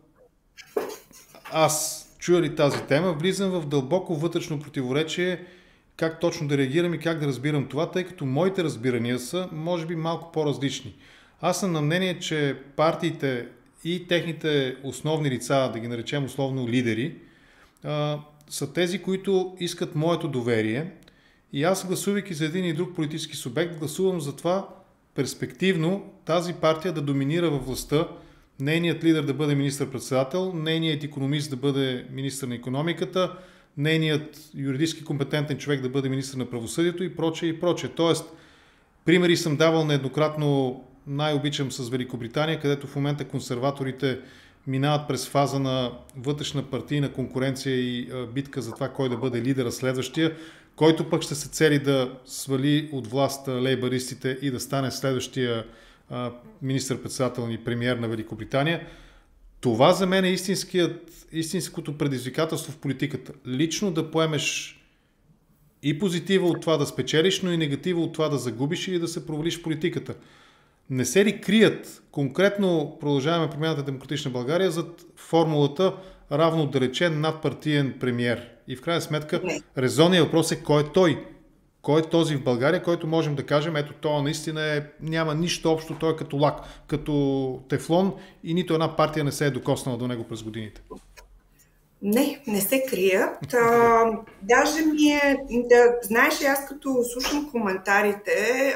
Аз чуя ли тази тема, влизам в дълбоко вътрешно противоречие как точно да реагирам и как да разбирам това, тъй като моите разбирания са, може би, малко по-различни. Аз съм на мнение, че партиите и техните основни лица, да ги наречем условно лидери, са тези, които искат моето доверие. И аз, гласувайки за един и друг политически субект, гласувам за това перспективно тази партия да доминира във властта, нейният лидер да бъде министър-председател, нейният икономист да бъде министър на икономиката, нейният юридически компетентен човек да бъде министър на правосъдието и прочее и прочее. Тоест, примери съм давал нееднократно, най-обичам с Великобритания, където в момента консерваторите минават през фаза на вътрешна партийна конкуренция и битка за това кой да бъде лидера следващия, който пък ще се цели да свали от власт лейбаристите и да стане следващия министър-председател и премиер на Великобритания. Това за мен е истинското предизвикателство в политиката. Лично да поемеш и позитива от това да спечелиш, но и негатива от това да загубиш или да се провалиш в политиката. Не се ли крият конкретно Продължаваме промяната Демократична България зад формулата равно отдалечен надпартиен премиер? И в крайна сметка резонният въпрос е кой е той? Кой е този в България, който можем да кажем, ето това наистина няма нищо общо, той е като лак, като тефлон и нито една партия не се е докоснала до него през годините. Не се крият. Даже ми е, знаеш, аз като слушам коментарите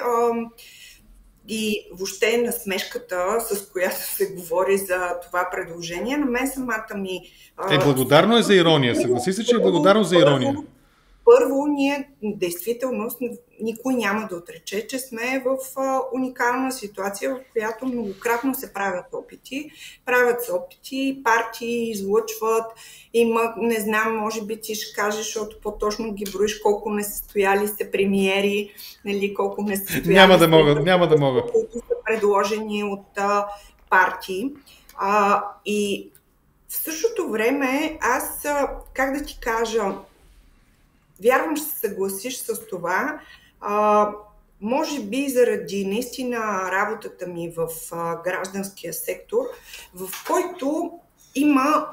и въобще насмешката, с която се говори за това предложение, на мен самата ми... благодарно е за ирония, съгласи се, че е благодарно за ирония. Първо, ние действително никой няма да отрече, че сме в уникална ситуация, в която многократно се правят опити. Правят се опити, партии излъчват, има, не знам, може би ти ще кажеш, защото по-точно ги броиш колко несъстояли се премиери, нали, колко несъстояли няма да мога. Които са предложени от партии. И в същото време аз, как да ти кажа, вярвам, ще се съгласиш с това. Може би заради наистина работата ми в гражданския сектор, в който има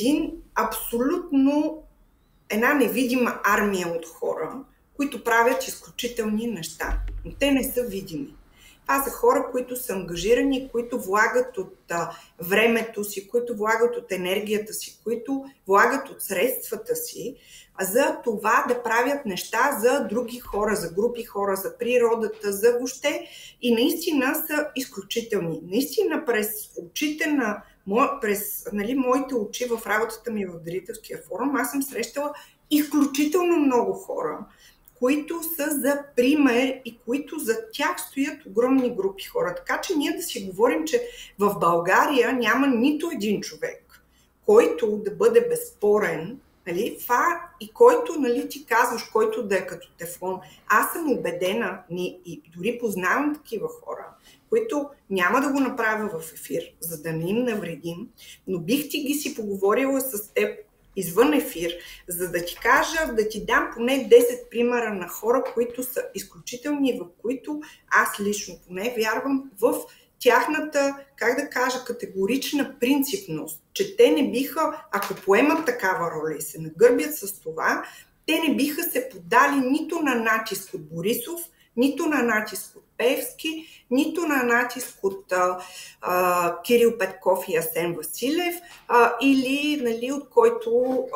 една невидима армия от хора, които правят изключителни неща, но те не са видими. Това са хора, които са ангажирани, които влагат от времето си, които влагат от енергията си, които влагат от средствата си, за това да правят неща за други хора, за групи хора, за природата, за въобще. И наистина са изключителни. Наистина през очите през моите очи в работата ми в Дарителския форум, аз съм срещала изключително много хора, които са за пример и които за тях стоят огромни групи хора. Така че ние да си говорим, че в България няма нито един човек, който да бъде безспорен, нали, това и който, нали, ти казваш, който да е като тефлон. Аз съм убедена, и дори познавам такива хора, които няма да го направя в ефир, за да не им навредим, но бих ти си поговорила с теб извън ефир, за да ти кажа, да ти дам поне 10 примера на хора, които са изключителни, в които аз лично поне вярвам в тяхната, как да кажа, категорична принципност, че те не биха, ако поемат такава роля и се нагърбят с това, те не биха се подали нито на натиск от Борисов, нито на натиск от Пеевски, нито на натиск от Кирил Петков и Асен Василев, или, нали, от който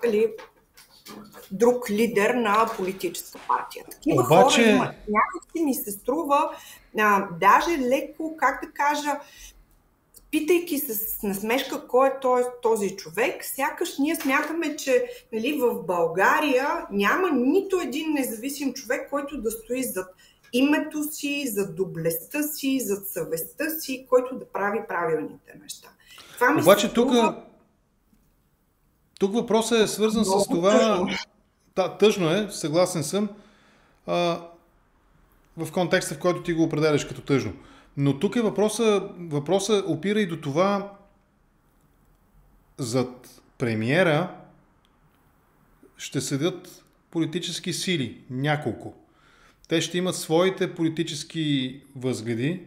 друг лидер на политическа партия. Такива хора имат. Някак ми се струва даже леко, как да кажа, питайки с насмешка кой е този човек, сякаш ние смятаме, че, нали, в България няма нито един независим човек, който да стои зад името си, зад доблестта си, зад съвестта си, който да прави правилните неща. Обаче тук въпросът е свързан с това... Да, тъжно е, съгласен съм, в контекста, в който ти го определяш като тъжно. Но тук е въпросът опира и до това зад премиера ще седят политически сили, няколко. Те ще имат своите политически възгледи,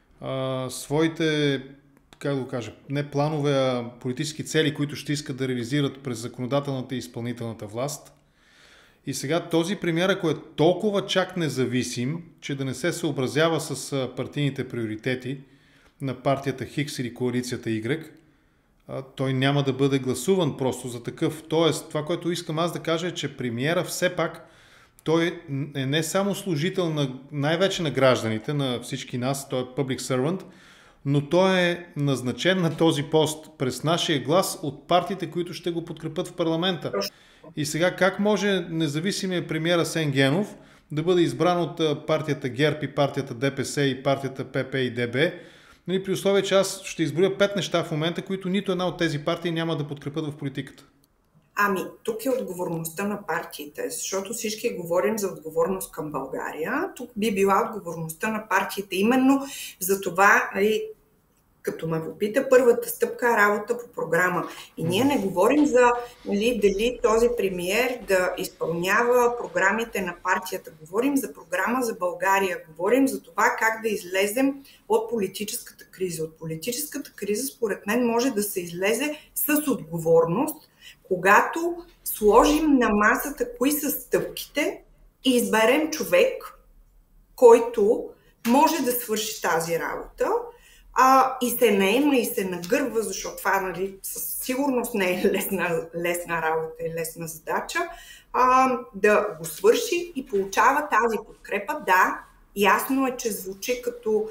своите, как да го кажа, не планове, а политически цели, които ще искат да реализират през законодателната и изпълнителната власт. И сега този премиер, ако е толкова чак независим, че да не се съобразява с партийните приоритети на партията Хикс или коалицията Y, той няма да бъде гласуван просто за такъв. Тоест, това, което искам аз да кажа е, че премиера все пак той е не само служител най-вече на гражданите, на всички нас, той е public servant, но той е назначен на този пост през нашия глас от партиите, които ще го подкрепят в парламента. И сега как може независимият премиер Асен Генов да бъде избран от партията ГЕРБ и партията ДПС и партията ПП и ДБ, при условие, че аз ще изброя 5 неща в момента, които нито една от тези партии няма да подкрепят в политиката? Ами, тук е отговорността на партиите, защото всички говорим за отговорност към България. Тук би била отговорността на партиите. Именно за това, като ме попита, първата стъпка е работа по програма. И ние не говорим за дали този премиер да изпълнява програмите на партията. Говорим за програма за България. Говорим за това как да излезем от политическата криза. От политическата криза, според мен, може да се излезе с отговорност, когато сложим на масата кои са стъпките и изберем човек, който може да свърши тази работа, и се наема и се нагърва, защото това със сигурност не е лесна работа и лесна задача, да го свърши и получава тази подкрепа. Да, ясно е, че звучи като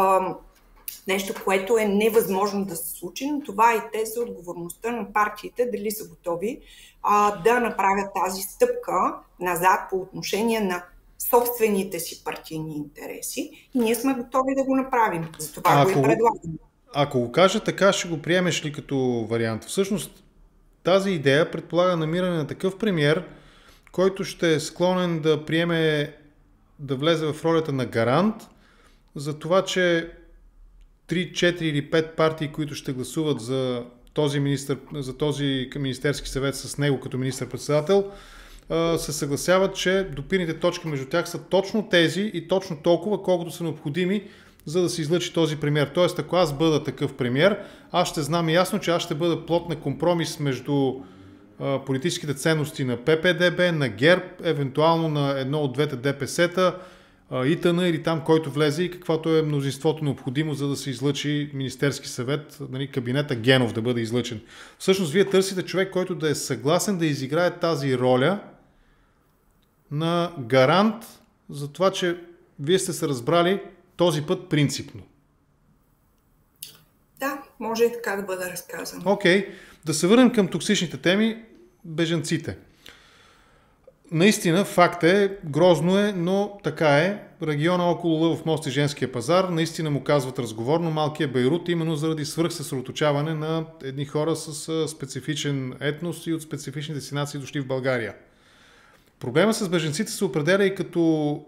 нещо, което е невъзможно да се случи, но това и те за отговорността на партиите, дали са готови да направят тази стъпка назад по отношение на собствените си партийни интереси. И ние сме готови да го направим. Затова го и предлагаме. Ако го кажа така, ще го приемеш ли като вариант? Всъщност, тази идея предполага намиране на такъв премиер, който ще е склонен да приеме, да влезе в ролята на гарант за това, че 3, 4 или 5 партии, които ще гласуват за този министерски съвет с него като министър-председател, се съгласяват, че допирните точки между тях са точно тези и точно толкова, колкото са необходими, за да се излъчи този премиер. Тоест, ако аз бъда такъв премиер, аз ще знам ясно, че аз ще бъда плод на компромис между политическите ценности на ППДБ, на ГЕРБ, евентуално на едно от двете ДПС-та, ИТН или там, който влезе и каквото е мнозинството необходимо, за да се излъчи Министерски съвет, кабинета Генов да бъде излъчен. Всъщност, вие търсите човек, който да е съгласен да изиграе тази роля на гарант за това, че вие сте се разбрали този път принципно. Да, може и така да бъде разказано. Окей, да се върнем към токсичните теми, бежанците. Наистина, факт е, грозно е, но така е. Региона около Лъвов мост и Женския пазар наистина му казват разговорно малкия Бейрут, именно заради свръхсъсредоточаване на едни хора с специфичен етнос и от специфични дестинации дошли в България. Проблема с бежанците се определя и като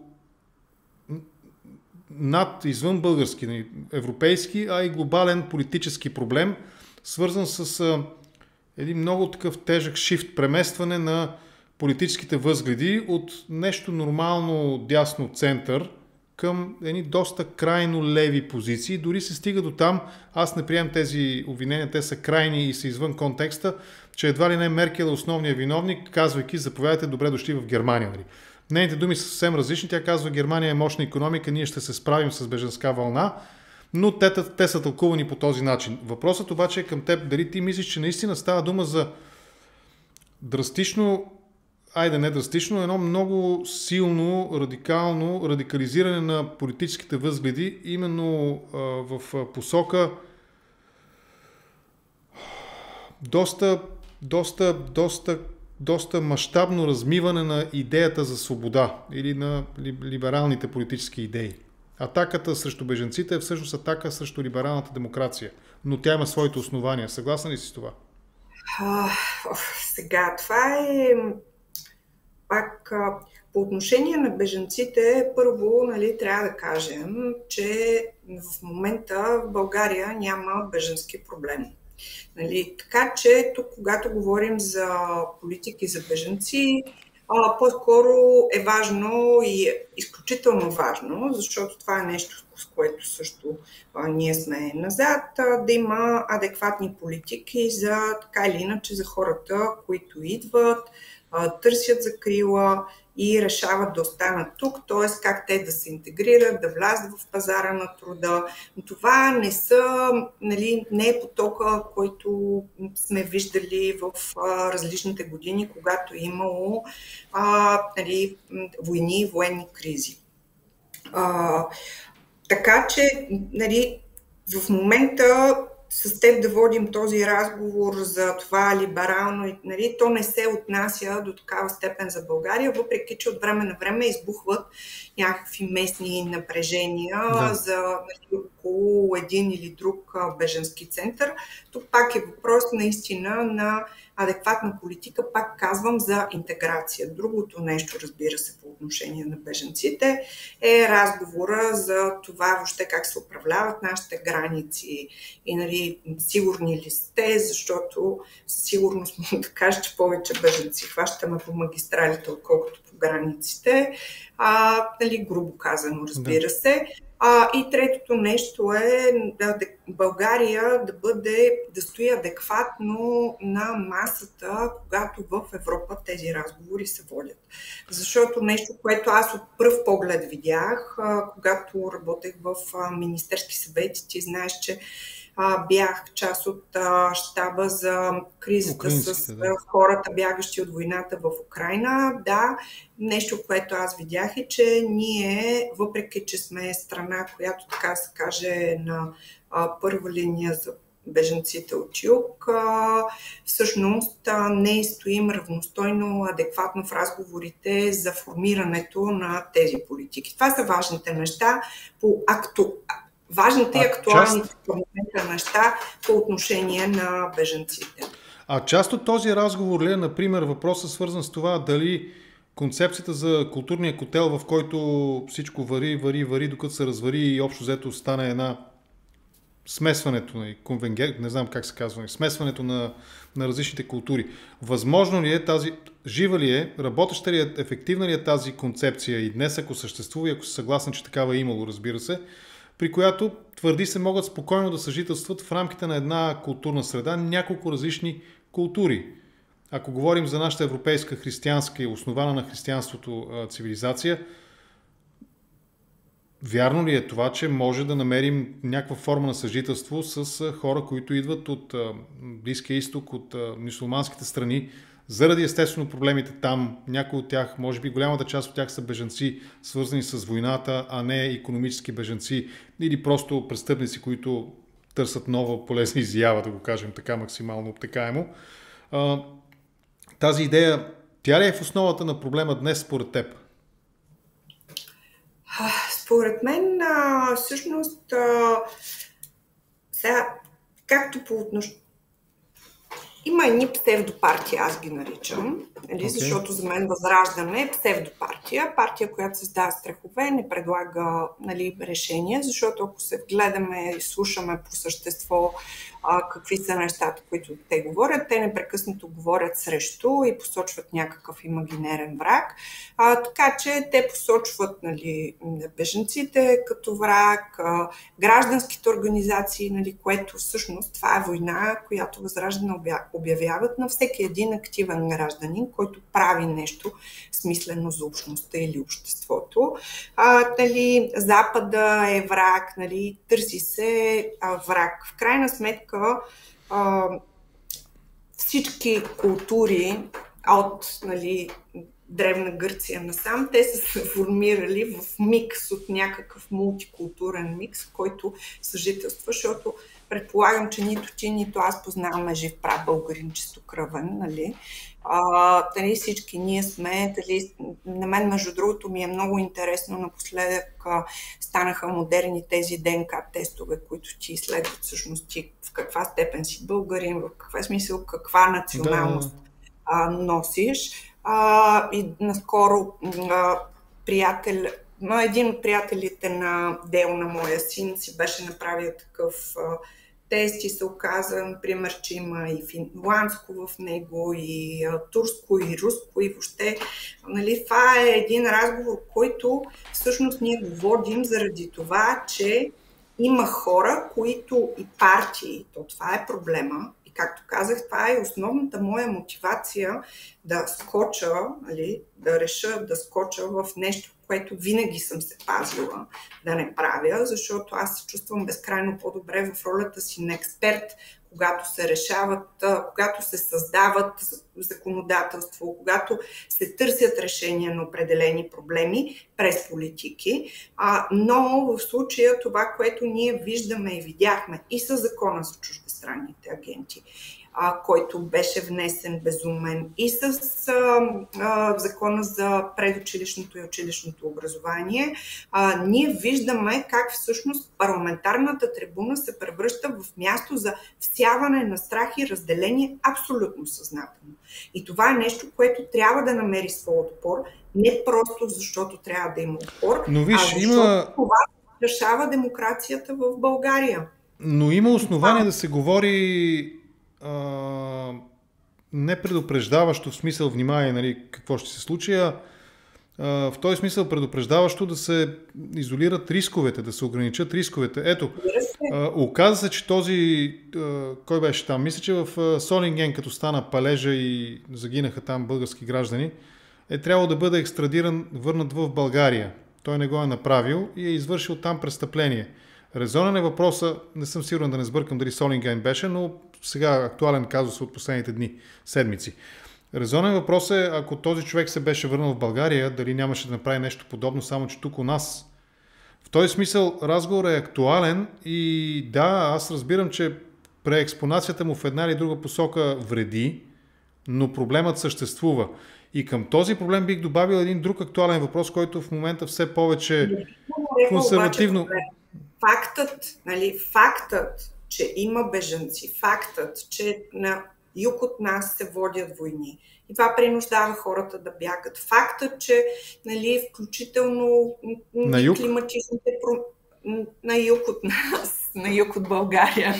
извън български, европейски, а и глобален политически проблем, свързан с един много такъв тежък шифт, преместване на политическите възгледи от нещо нормално дясно център към едни доста крайно леви позиции. Дори се стига до там, аз не приемам тези обвинения, те са крайни и са извън контекста, че едва ли не Меркел е основният виновник, казвайки заповядайте добре дошли в Германия. Нейните думи са съвсем различни. Тя казва, Германия е мощна икономика, ние ще се справим с бежанска вълна, но те са тълкувани по този начин. Въпросът обаче е към теб, дали ти мислиш, че наистина става дума за драстично, не драстично, едно много силно, радикализиране на политическите възгледи, именно в посока доста мащабно размиване на идеята за свобода или на либералните политически идеи. Атаката срещу бежанците е всъщност атака срещу либералната демокрация, но тя има своите основания. Съгласна ли си с това? Сега, това е пак по отношение на бежанците, първо трябва да кажем, че в момента в България няма бежански проблем. Нали? Така че тук, когато говорим за политики за бежанци, по-скоро е важно и е изключително важно, защото това е нещо, с което също ние сме назад, да има адекватни политики за така или иначе за хората, които идват, търсят закрила и решават да останат тук, т.е. как те да се интегрират, да влязат в пазара на труда. Но това не са, нали, не е потока, който сме виждали в различните години, когато е имало нали, войни и военни кризи. Така че, нали, в момента с теб да водим този разговор за това либерално, нали, то не се отнася до такава степен за България, въпреки че от време на време избухват някакви местни напрежения за, нали, около един или друг бежански център. Тук пак е въпрос наистина на адекватна политика, пак казвам, за интеграция. Другото нещо, разбира се, по отношение на бежанците е разговора за това въобще как се управляват нашите граници и, нали, сигурни ли сте, защото със сигурност мога да кажа, че повече бежанци хващаме по магистралите, отколкото по границите. Нали, грубо казано, разбира се. И третото нещо е България да стои адекватно на масата, когато в Европа тези разговори се водят. Защото нещо, което аз от пръв поглед видях, когато работех в Министерски съвет, ти знаеш, че бях част от щаба за кризата с хората, бягащи от войната в Украйна. Да, нещо, което аз видях е, че ние, въпреки че сме страна, която, така се каже, на първа линия за бежанците от юг, всъщност не стоим равностойно, адекватно в разговорите за формирането на тези политики. Това са важните неща по важните и актуалните неща по отношение на бежанците. Част от този разговор ли е, например, въпросът свързан с това дали концепцията за културния котел, в който всичко вари, докато се развари и общо взето стане една смесването, не знам как се казва, смесването на различните култури. Възможно ли е тази, жива ли е, работеща ли е, ефективна ли е тази концепция и днес, ако съществува и ако се съгласен, че такава е имало, разбира се, при която твърди се могат спокойно да съжителстват в рамките на една културна среда няколко различни култури. Ако говорим за нашата европейска християнска и основана на християнството цивилизация, вярно ли е това, че може да намерим някаква форма на съжителство с хора, които идват от Близкия изток, от мюсюлманските страни, заради естествено проблемите там, някои от тях, може би голямата част от тях са бежанци, свързани с войната, а не икономически бежанци или просто престъпници, които търсят нова полезна изява, да го кажем така максимално обтекаемо. Тази идея, тя ли е в основата на проблема днес според теб? Според мен, всъщност, сега, както по отношение, има едни псевдопартии, аз ги наричам, защото за мен Възраждане е псевдопартия, партия, която създава страхове, не предлага, нали, решения, защото ако се вгледаме и слушаме по същество какви са нещата, които те говорят, те непрекъснато говорят срещу и посочват някакъв имагинерен враг, така че те посочват, нали, бежанците като враг, гражданските организации, нали, което всъщност това е война, която Възраждане обявяват на всеки един активен гражданин, който прави нещо смислено за общността или обществото. Нали, Запада е враг, нали, търси се враг. В крайна сметка всички култури от, нали, Древна Гърция насам, те са се формирали в микс от някакъв мултикултурен микс, който съжителства, защото предполагам, че нито ти, нито аз познаваме жив прав българин чистокръвен, нали? Нали, всички ние сме, нали, на мен между другото ми е много интересно, напоследък станаха модерни тези ДНК тестове, които ти изследват всъщност ти в каква степен си българин, в каква смисъл, каква националност носиш. И наскоро един от приятелите на Дел, на моя син, си беше направил такъв тести се оказа, например, че има и финландско в него, и турско, и руско, и въобще. Нали, това е един разговор, който всъщност ние го водим заради това, че има хора, които и партии, то това е проблема. И както казах, това е основната моя мотивация да скоча, нали, да реша да скоча в нещо, което винаги съм се пазила да не правя, защото аз се чувствам безкрайно по-добре в ролята си на експерт, когато се решават, когато се създават законодателство, когато се търсят решения на определени проблеми през политики. Но в случая това, което ние виждаме и видяхме и със закона за чуждестранните агенти, който беше внесен безумен, и с закона за предучилищното и училищното образование, ние виждаме как всъщност парламентарната трибуна се превръща в място за всяване на страх и разделение абсолютно съзнателно. И това е нещо, което трябва да намери своя отпор, не просто защото трябва да има отпор, но виж, защото това решава демокрацията в България. Но има основание да се говори не предупреждаващо в смисъл внимание, нали, какво ще се случи, в този смисъл предупреждаващо да се изолират рисковете, да се ограничат рисковете. Ето, оказа се, че този, кой беше там, мисля, че в Солинген, като стана палежа и загинаха там български граждани, трябвало да бъде екстрадиран, върнат в България. Той не го е направил и е извършил там престъпление. Резонен е въпроса, не съм сигурен да не сбъркам дали Солинген беше, но сега актуален казус от последните дни, седмици. Резонен въпрос е, ако този човек се беше върнал в България, дали нямаше да направи нещо подобно, само че тук у нас. В този смисъл разговор е актуален и да, аз разбирам, че преекспонацията му в една или друга посока вреди, но проблемът съществува. И към този проблем бих добавил един друг актуален въпрос, който в момента все повече консервативно... Фактът, че има бежанци, фактът, че на юг от нас се водят войни и това принуждава хората да бягат. Фактът, че включително климатичните на юг от нас, на юг от България.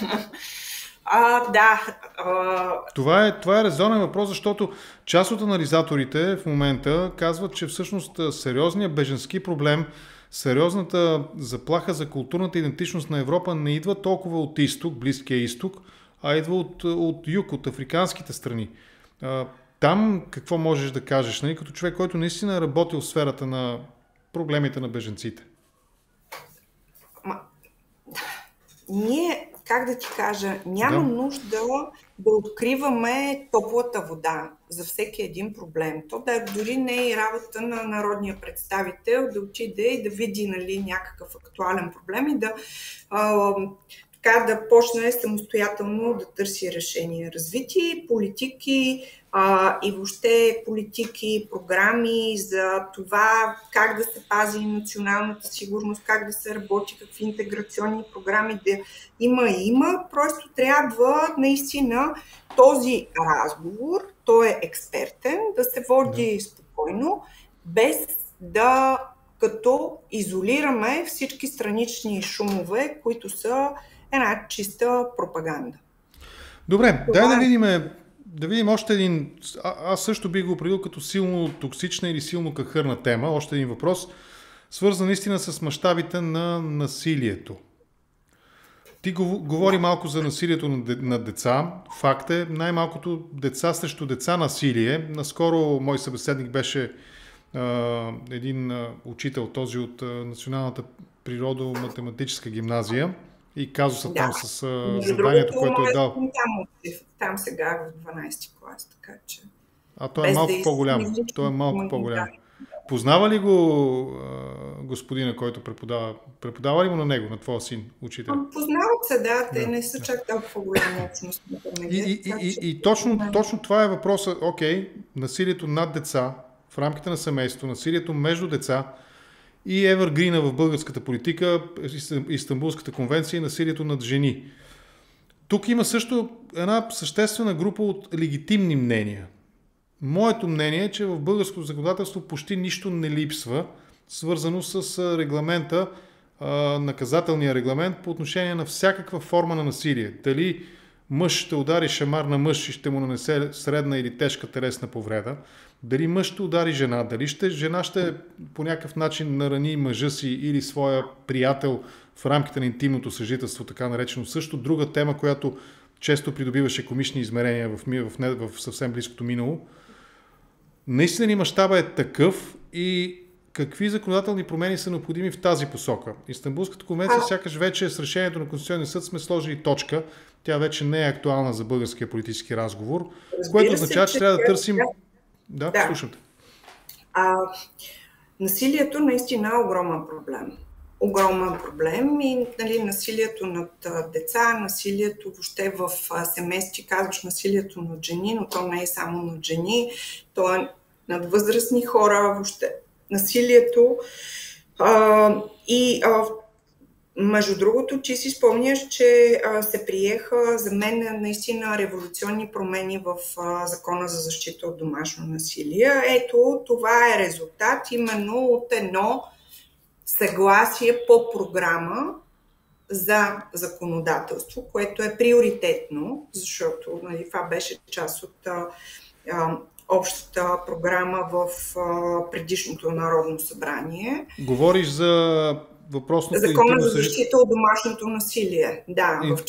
Това е резонен въпрос, защото част от анализаторите в момента казват, че всъщност сериозният бежански проблем, сериозната заплаха за културната идентичност на Европа не идва толкова от изток, Близкия изток, а идва от юг, от африканските страни. Там какво можеш да кажеш, нали, като човек, който наистина е работил в сферата на проблемите на бежанците? Ние, как да ти кажа, няма нужда да откриваме топлата вода за всеки един проблем. То дори не е и работа на народния представител да отиде и да види някакъв актуален проблем и да почне самостоятелно да търси решения. Развити политики и въобще политики, програми за това как да се пази националната сигурност, как да се работи, какви интеграционни програми да има. Просто трябва наистина този разговор, той е експертен, да се води спокойно, без като изолираме всички странични шумове, които са една чиста пропаганда. Добре, дай да видим още един, аз също бих го определил като силно токсична или силно кахърна тема, още един въпрос, свързан наистина с мащабите на насилието. Ти говори малко за насилието на деца. Факт е, най-малкото деца срещу деца насилие. Наскоро мой събеседник беше един учител, този от Националната природо-математическа гимназия и казуса там с заданието, което е дал. Там сега в 12 клас, така че... Той е малко по-голям. Той е малко по-голям. Познава ли го господина, който преподава? Преподава ли му на него, на твоя син, учител? Познават се, те не са чак толкова голяма общност. И точно това е въпросът. Окей, насилието над деца, в рамките на семейство, насилието между деца и евъргрина в българската политика, Истанбулската конвенция и насилието над жени. Тук има също една съществена група от легитимни мнения. Моето мнение е, че в българското законодателство почти нищо не липсва, свързано с регламента наказателния регламент по отношение на всякаква форма на насилие. Дали мъж ще удари шамар на мъж и ще му нанесе средна или тежка телесна повреда, дали мъж ще удари жена, дали жена ще по някакъв начин нарани мъжа си или своя приятел в рамките на интимното съжителство, така наречено. Също друга тема, която често придобиваше комични измерения в съвсем близкото минало. Наистина ли мащаба е такъв и какви законодателни промени са необходими в тази посока? Истанбулската конвенция сякаш вече с решението на Конституционния съд сме сложили точка. Тя вече не е актуална за българския политически разговор, което означава, че трябва да търсим... Да, слушам те. Насилието наистина е огромен проблем. Огромен проблем и насилието над деца, насилието въобще в семейства, казваш насилието над жени, но то не е само над жени, то е над възрастни хора, въобще насилието. Между другото, че си спомняш, че се приеха за мен наистина революционни промени в Закона за защита от домашно насилие. Ето, това е резултат именно от едно съгласие по програма за законодателство, което е приоритетно, защото това беше част от общата програма в предишното Народно събрание. Говориш за въпросното Закона за защита от домашното насилие. Да, в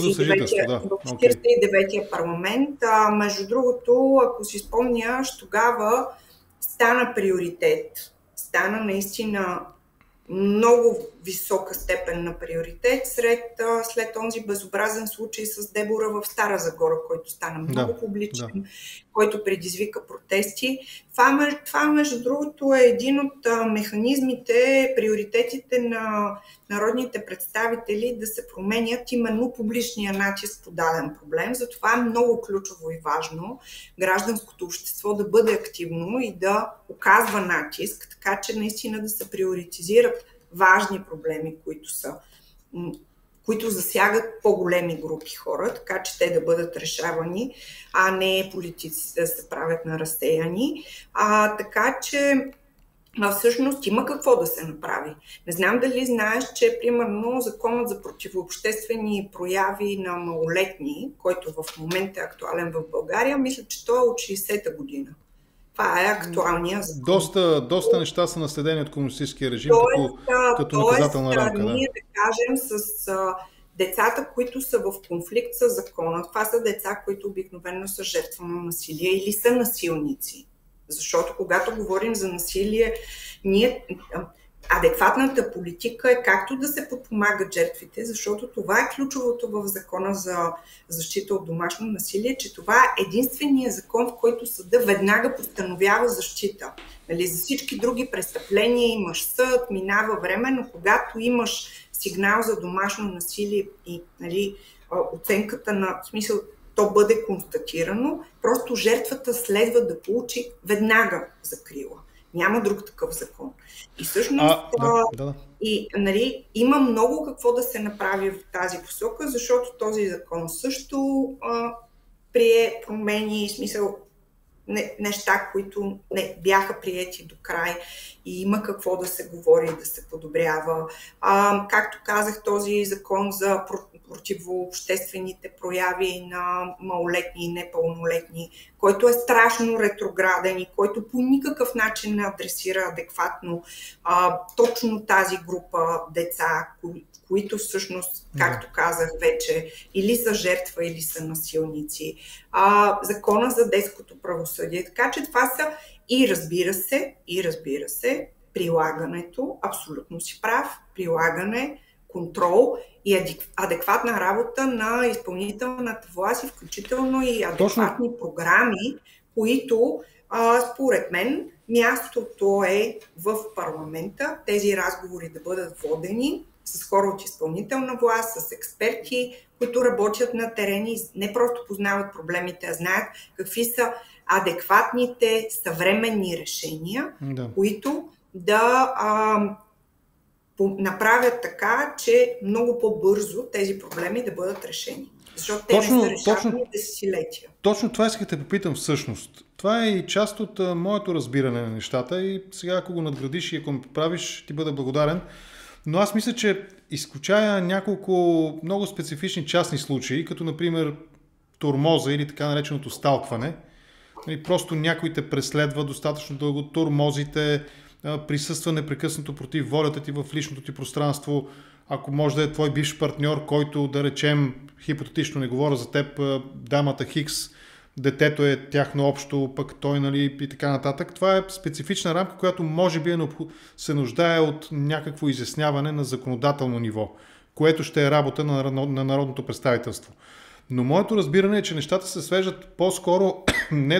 49-я парламент. Между другото, ако си спомняш, тогава стана приоритет. Стана наистина много висока степен на приоритет след този безобразен случай с Дебора в Стара Загора, който стана много публичен, който предизвика протести. Това, между другото, е един от механизмите, приоритетите на народните представители да се променят именно публичния натиск по даден проблем. Затова е много ключово и важно гражданското общество да бъде активно и да оказва натиск, така че наистина да се приоритизират важни проблеми, които засягат по-големи групи хора, така че те да бъдат решавани, а не политиците да се правят на разсеяни. Така че всъщност има какво да се направи. Не знам дали знаеш, че примерно Законът за противообществени прояви на малолетни, който в момента е актуален в България, мисля, че той е от 60-та година. Това е актуалния закон. Доста неща са наследени от комунистическия режим като наказателна рамка. Ние да кажем с децата, които са в конфликт с закона, това са деца, които обикновено са жертва на насилие или са насилници. Защото когато говорим за насилие, адекватната политика е както да се подпомагат жертвите, защото това е ключовото в Закона за защита от домашно насилие, че това е единственият закон, в който съда веднага постановява защита. За всички други престъпления имаш съд, минава време, но когато имаш сигнал за домашно насилие и оценката на смисъл, то бъде констатирано, просто жертвата следва да получи веднага закрила. Няма друг такъв закон. И всъщност има много какво да се направи в тази посока, защото този закон също прие промени, смисъл неща, които не бяха приети до край и има какво да се говори и да се подобрява. Както казах, този закон за противообществените прояви на малолетни и непълнолетни, който е страшно ретрограден и който по никакъв начин не адресира адекватно точно тази група деца, които всъщност, както казах вече, или са жертва, или са насилници. Закона за детското правосъдие. Така че това са и разбира се, прилагането, абсолютно си прав, прилагане, контрол и адекватна работа на изпълнителната власт и включително и адекватни програми, които според мен мястото е в парламента, тези разговори да бъдат водени с хора от изпълнителна власт, с експерти, които работят на терени и не просто познават проблемите, а знаят какви са адекватните съвременни решения, които да направят така, че много по-бързо тези проблеми да бъдат решени. Защото те не са решавани десетилетия. Точно това исках да те попитам всъщност. Това е и част от моето разбиране на нещата и сега ако го надградиш и ако ме поправиш, ти бъда благодарен. Но аз мисля, че изключая няколко много специфични частни случаи, като например тормоза или така нареченото сталкване. Нали, просто някой те преследва достатъчно дълго, тормозите, присъства непрекъснато против волята ти в личното ти пространство. Ако може да е твой бивш партньор, който, да речем, хипотетично не говоря за теб, дамата Хикс, детето е тяхно общо, пък той, нали, и така нататък. Това е специфична рамка, която може би се нуждае от някакво изясняване на законодателно ниво, което ще е работа на народното представителство. Но моето разбиране е, че нещата се свеждат по-скоро не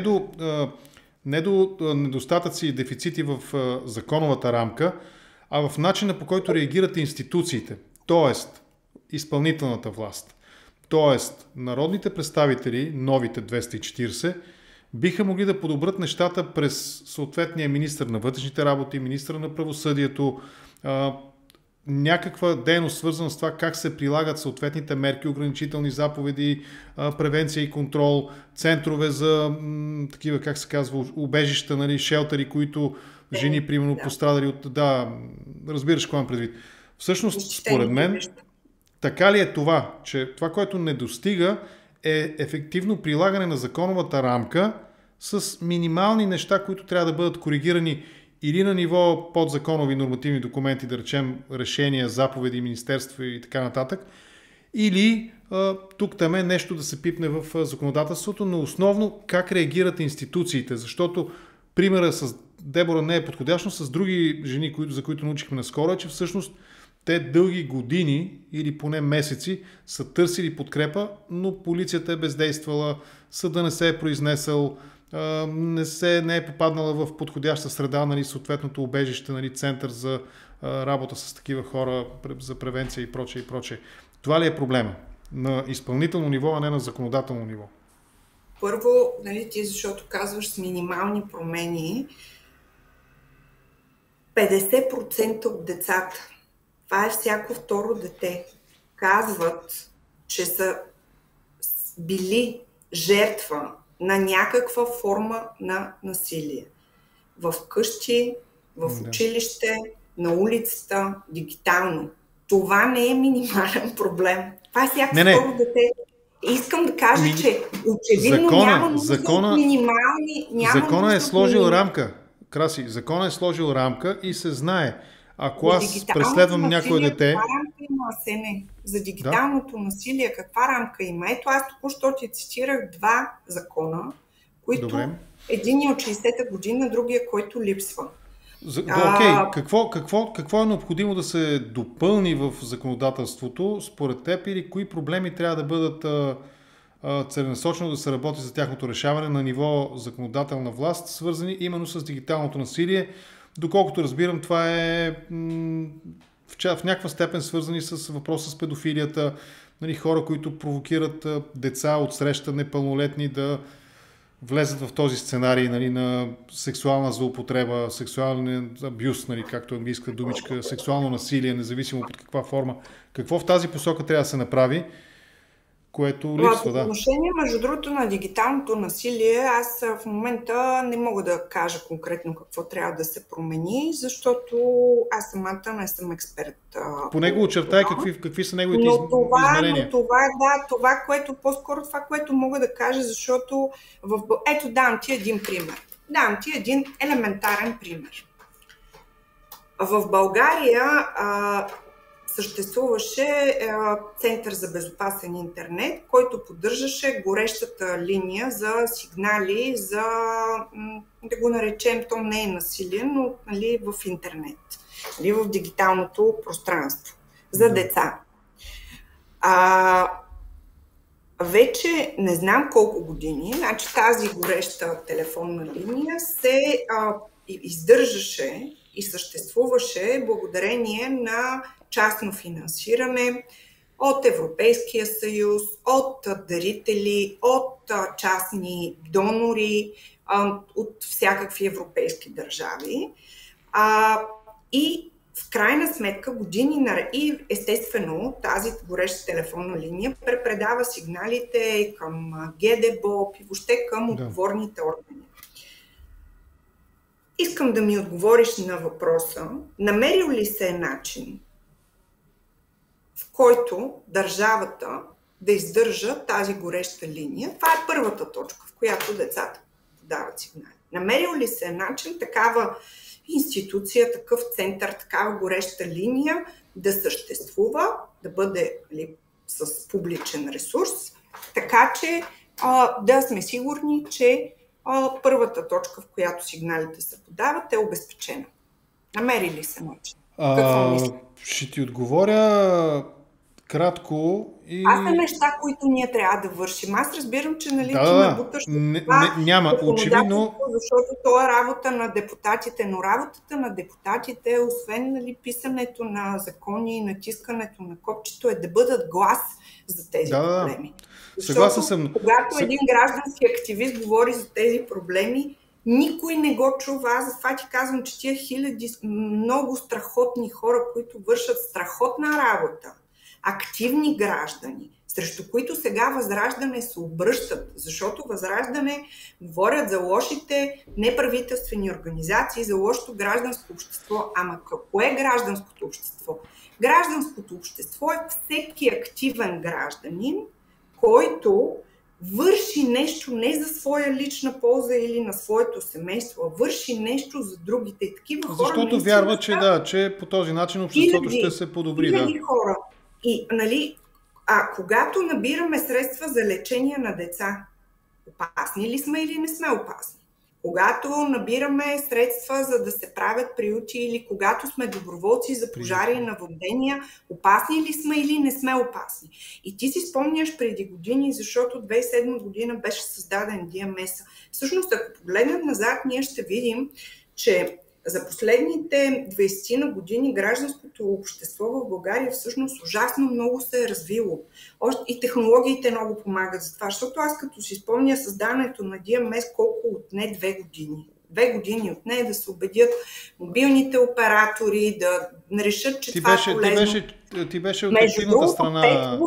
до недостатъци и дефицити в законовата рамка, а в начина, по който реагират институциите, т.е. изпълнителната власт. Тоест, народните представители, новите 240, биха могли да подобрят нещата през съответния министър на вътрешните работи, министър на правосъдието, някаква дейност свързана с това как се прилагат съответните мерки, ограничителни заповеди, превенция и контрол, центрове за такива, как се казва, убежища, нали, шелтери, които жени, примерно, пострадали от... Да, разбираш какво имам предвид. Всъщност, според мен, така ли е това, че това, което не достига, е ефективно прилагане на законовата рамка с минимални неща, които трябва да бъдат коригирани или на ниво подзаконови нормативни документи, да речем решения, заповеди, министерства и така нататък, или тук-там е нещо да се пипне в законодателството, но основно как реагират институциите, защото примера с Дебора не е подходящо, с други жени, за които научихме наскоро, е, че всъщност те дълги години или поне месеци са търсили подкрепа, но полицията е бездействала, съда не се е произнесъл, не е попаднала в подходяща среда, нали, съответното убежище, нали, център за работа с такива хора, за превенция и прочее и прочее. Това ли е проблема? На изпълнително ниво, а не на законодателно ниво? Първо, нали, ти защото казваш с минимални промени, 50% от децата, това е всяко второ дете, казват, че са били жертва на някаква форма на насилие. В къщи, в училище, на улицата, дигитално. Това не е минимален проблем. Това е всяко второ дете. Искам да кажа, че очевидно няма нужда от минимални... Закона е сложил рамка. Краси, закона е сложил рамка и се знае. Ако аз преследвам някое дете... Каква рамка има, Асене? За дигиталното насилие каква рамка има? Ето аз току-що ти цитирах два закона, които един е от 60-та година, другия, който липсва. Окей, какво е необходимо да се допълни в законодателството според теб или кои проблеми трябва да бъдат целенасочено да се работи за тяхното решаване на ниво законодателна власт, свързани именно с дигиталното насилие? Доколкото разбирам, това е в някаква степен свързани с въпроса с педофилията, нали, хора, които провокират деца от среща непълнолетни да влезат в този сценарий, нали, на сексуална злоупотреба, сексуален абюз, нали, както английска думичка, сексуално насилие, независимо под каква форма. Какво в тази посока трябва да се направи, което липсва? По отношение, между другото, на дигиталното насилие, аз в момента не мога да кажа конкретно какво трябва да се промени, защото аз самата не съм експерт. По него очертай какви са неговите измерения. Но това, което мога да кажа, защото ето давам ти един пример. Давам ти един елементарен пример. В България съществуваше Център за безопасен интернет, който поддържаше горещата линия за сигнали за, да го наречем, то не е насилие, но, нали, в интернет, нали, в дигиталното пространство за деца. Вече не знам колко години, значи тази гореща телефонна линия се издържаше и съществуваше благодарение на частно финансиране от Европейския съюз, от дарители, от частни донори, от всякакви европейски държави. И в крайна сметка години и естествено тази гореща телефонна линия препредава сигналите към ГДБОП и въобще към отговорните органи. Искам да ми отговориш на въпроса, намерил ли се начин който държавата да издържа тази гореща линия. Това е първата точка, в която децата подават сигнали. Намерил ли се начин такава институция, такъв център, такава гореща линия да съществува, да бъде с публичен ресурс, така че да сме сигурни, че първата точка, в която сигналите се подават, е обезпечена. Намери ли се начин? Какво мислиш? Ще ти отговоря кратко и... Аз са неща, които ние трябва да вършим. Аз разбирам, че ти ме буташ няма, очевидно... защото то е работа на депутатите, но работата на депутатите, освен писането на закони и натискането на копчето, е да бъдат глас за тези проблеми. Съгласен съм. Когато един граждански активист говори за тези проблеми, никой не го чува. Аз затова ти казвам, че тия хиляди много страхотни хора, които вършат страхотна работа, активни граждани, срещу които сега Възраждане се обръщат, защото Възраждане говорят за лошите неправителствени организации, за лошото гражданско общество. Ама какво е гражданското общество? Гражданското общество е всеки активен гражданин, който върши нещо не за своя лична полза или на своето семейство, а върши нещо за другите. И такива хора... Защото вярва, че по този начин обществото ще се подобри. Хиляди хора. И, когато набираме средства за лечение на деца, опасни ли сме или не сме опасни? Когато набираме средства за да се правят приюти или когато сме доброволци за пожари и наводнения, опасни ли сме или не сме опасни? И ти си спомняш преди години, защото 2007 година беше създаден DMS. Всъщност, ако погледнем назад, ние ще видим, че за последните 20 години гражданското общество в България всъщност ужасно много се е развило. И технологиите много помагат за това, защото аз като си спомня създаването на DMS колко отне 2 години. 2 години отне да се убедят мобилните оператори, да решат, че това е полезно. Ти беше от активната страна.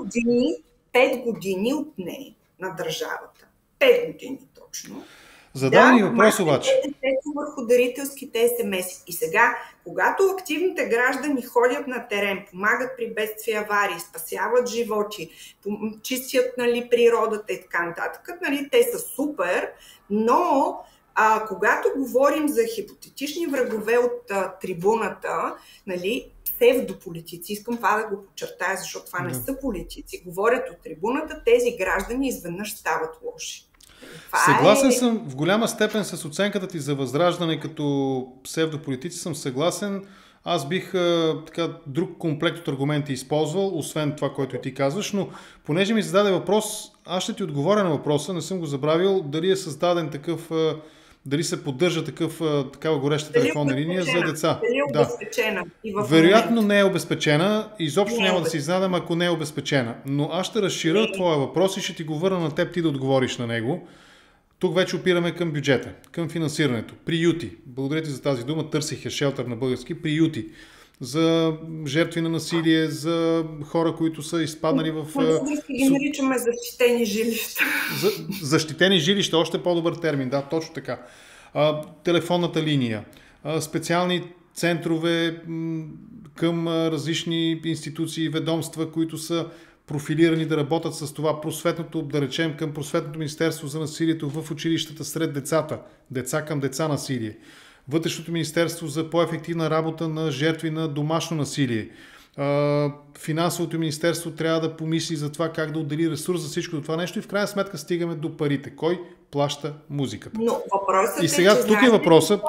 5 години отне на държавата. 5 години точно. Задавам ми въпрос обаче. Върху дарителските СМС. И сега, когато активните граждани ходят на терен, помагат при бедствия, аварии, спасяват животи, чистят природата и така нататък, те са супер, но когато говорим за хипотетични врагове от трибуната, псевдополитици, искам това да го подчертая, защото това не са политици, говорят от трибуната, тези граждани изведнъж стават лоши. Съгласен съм в голяма степен с оценката ти за Възраждане като псевдополитици, съм съгласен. Аз бих друг комплект от аргументи използвал, освен това, което ти казваш, но понеже ми зададе въпрос, аз ще ти отговоря на въпроса, не съм го забравил, дали е създаден такъв, дали се поддържа такава гореща телефонна линия за деца. Дали е обезпечена? Вероятно не е обезпечена, изобщо няма да се изненадам, ако не е обезпечена. Но аз ще разширя твоя въпрос и ще ти го върна на теб, ти да отговориш на него. Тук вече опираме към бюджета, към финансирането. Приюти. Благодаря ти за тази дума, търсих я шелтър на български. Приюти. За жертви на насилие, за хора, които са изпаднали в... ги наричаме защитени жилища. Защитени жилища, още по-добър термин, да, точно така. Телефонната линия, специални центрове към различни институции и ведомства, които са профилирани да работят с това, просветното, да речем, към просветното министерство за насилието в училищата сред децата, деца към деца насилие. Вътрешното министерство за по-ефективна работа на жертви на домашно насилие. Финансовото министерство трябва да помисли за това как да отдели ресурс за всичко това нещо и в крайна сметка стигаме до парите. Кой плаща музиката? Но въпросът и сега, че тук е въпроса.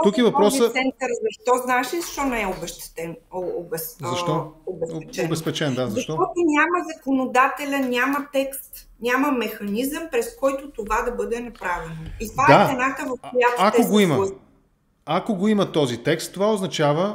Защо знаеш ли, защо не е обезпечен? Защо? Обезпечен, да. Защо? Защото няма законодателен, няма текст, няма механизъм, през който това да бъде направено. И това е цената, в която те се сложат. Ако го има този текст, това означава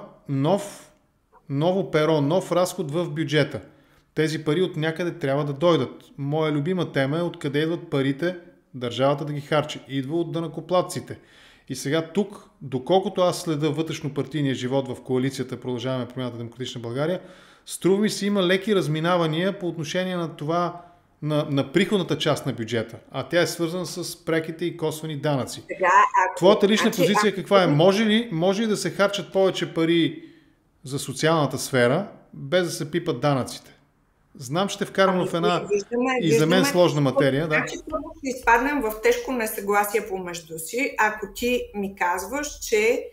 ново перо, нов разход в бюджета. Тези пари от някъде трябва да дойдат. Моя любима тема е откъде идват парите, държавата да ги харчи. Идва от данъкоплатците. И сега тук, доколкото аз следа вътрешно-партийния живот в коалицията Продължаваме промяната Демократична България, струва ми се има леки разминавания по отношение на това, на приходната част на бюджета, а тя е свързана с преките и косвени данъци. Твоята лична позиция каква е? Може ли да се харчат повече пари за социалната сфера, без да се пипат данъците? Знам, ще вкарам в една и за мен виждаме, сложна материя. Да. Значи първо ще изпаднем в тежко несъгласие помежду си, ако ти ми казваш, че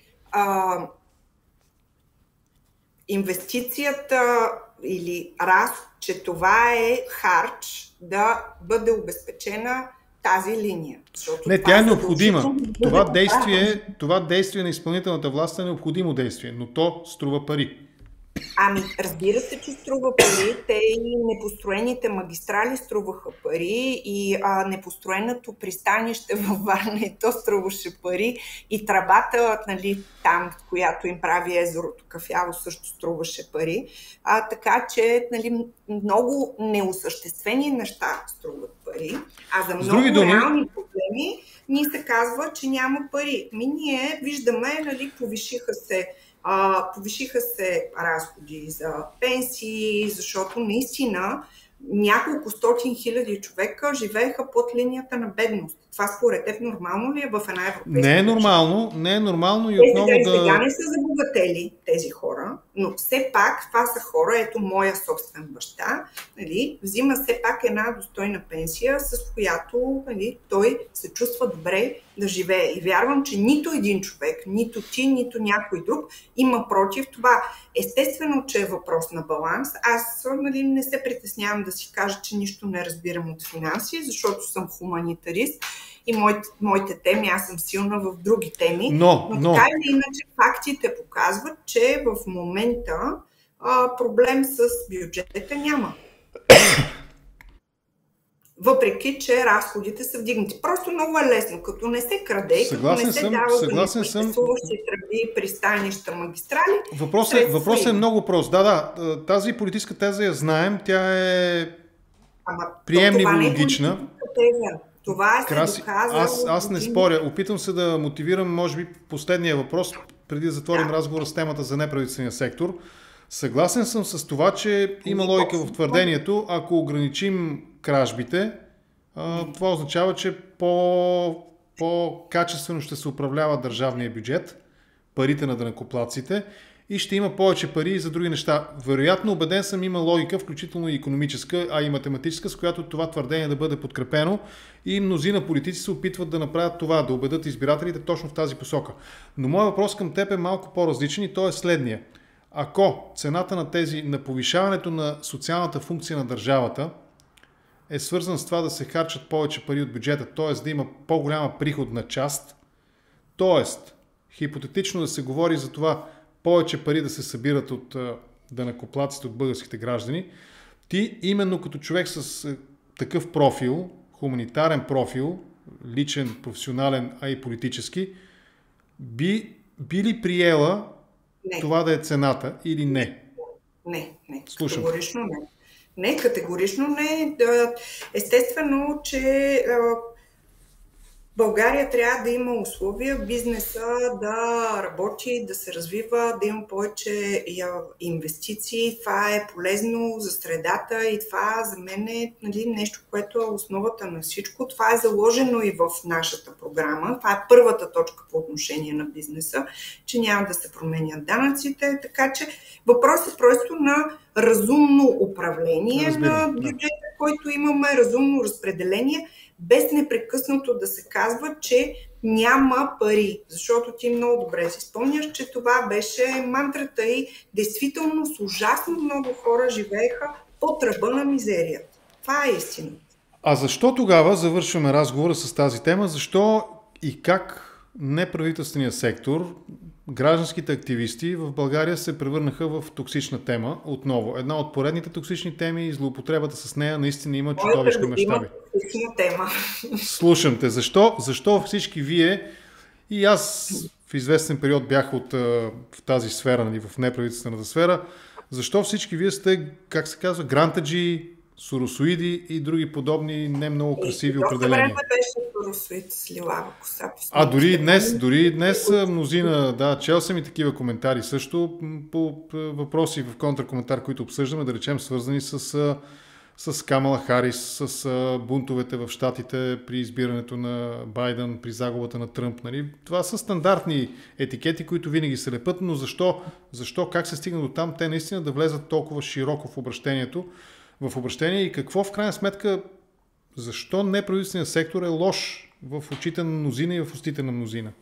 инвестицията или че това е харч да бъде обезпечена тази линия. Не, тя е необходима. Това действие на изпълнителната власт е необходимо действие, но то струва пари. Разбира се, че струва пари. Те и непостроените магистрали струваха пари, и непостроеното пристанище във Варна и то струваше пари, и тръбата, нали, там, която им прави езерото Кафяво, също струваше пари. Така че, нали, много неосъществени неща струват пари, а за много реални проблеми ни се казва, че няма пари. Ние виждаме, нали, повишиха се разходи за пенсии, защото наистина няколко стотин хиляди човека живееха под линията на бедност. Това според теб нормално ли е в една европейска? Не е нормално и отново сега не са забогатели тези хора, но все пак това са хора, ето моя собствен баща, нали, взима все пак една достойна пенсия, с която, нали, той се чувства добре да живее. И вярвам, че нито един човек, нито ти, нито някой друг има против това. Естествено, че е въпрос на баланс. Аз, нали, не се притеснявам да си кажа, че нищо не разбирам от финанси, защото съм хуманитарист и моите теми, аз съм силна в други теми, но така или иначе фактите показват, че в момента проблем с бюджета няма. Въпреки че разходите са вдигнати. Просто много е лесно, като не се краде, като не се дава за несъществуващи тръби, пристанища, магистрали. Въпросът е много прост. Да, тази политическа теза я знаем, тя е приемлива, логична. Това е доказано. Аз не споря. Опитвам се да мотивирам, може би, последния въпрос, преди да затворим разговора с темата за неправителствения сектор. Съгласен съм с това, че има логика в твърдението, ако ограничим кражбите, това означава, че по-качествено ще се управлява държавния бюджет, парите на данъкоплатците, и ще има повече пари за други неща. Вероятно, убеден съм, има логика, включително и икономическа, а и математическа, с която това твърдение да бъде подкрепено, и мнозина политици се опитват да направят това, да убедят избирателите точно в тази посока. Но моят въпрос към теб е малко по-различен и той е следния. Ако цената на повишаването на социалната функция на държавата е свързан с това да се харчат повече пари от бюджета, т.е. да има по-голяма приходна част, т.е. хипотетично да се говори за това повече пари да се събират от данъкоплатците, от българските граждани, ти именно като човек с такъв профил, хуманитарен профил, личен, професионален, а и политически, би ли приела това да е цената или не? Не, категорично не. Не, категорично не. Естествено, че България трябва да има условия, бизнеса да работи, да се развива, да има повече инвестиции. Това е полезно за средата и това за мен е, нали, нещо, което е основата на всичко. Това е заложено и в нашата програма. Това е първата точка по отношение на бизнеса, че няма да се променят данъците. Така че въпросът е просто на разумно управление на бюджета, който имаме, разумно разпределение, без непрекъснато да се казва, че няма пари. Защото ти много добре си спомняш, че това беше мантрата и действително с ужасно много хора живееха под ръба на мизерията. Това е истина. А защо тогава завършваме разговора с тази тема? Защо и как неправителствения сектор, гражданските активисти в България се превърнаха в токсична тема отново? Една от поредните токсични теми и злоупотребата с нея наистина има чудовищни мащаби. Слушам те. Защо всички вие, и аз в известен период бях в тази сфера, нали, в неправителствената сфера, защо всички вие сте, как се казва, грантаджи, соросоиди и други подобни не много красиви определения? Време беше соросоид с лилава коса. Дори днес мнозина, да, чел съм и такива коментари също по въпроси в контракоментар, които обсъждаме, да речем, свързани с Камала Харис, с бунтовете в щатите при избирането на Байден, при загубата на Тръмп. Нали? Това са стандартни етикети, които винаги се лепят, но защо, как се стигна до там, те наистина да влезат толкова широко в обращението в обращение и какво в крайна сметка, защо неправителственият сектор е лош в очите на мнозина и в устите на мнозина?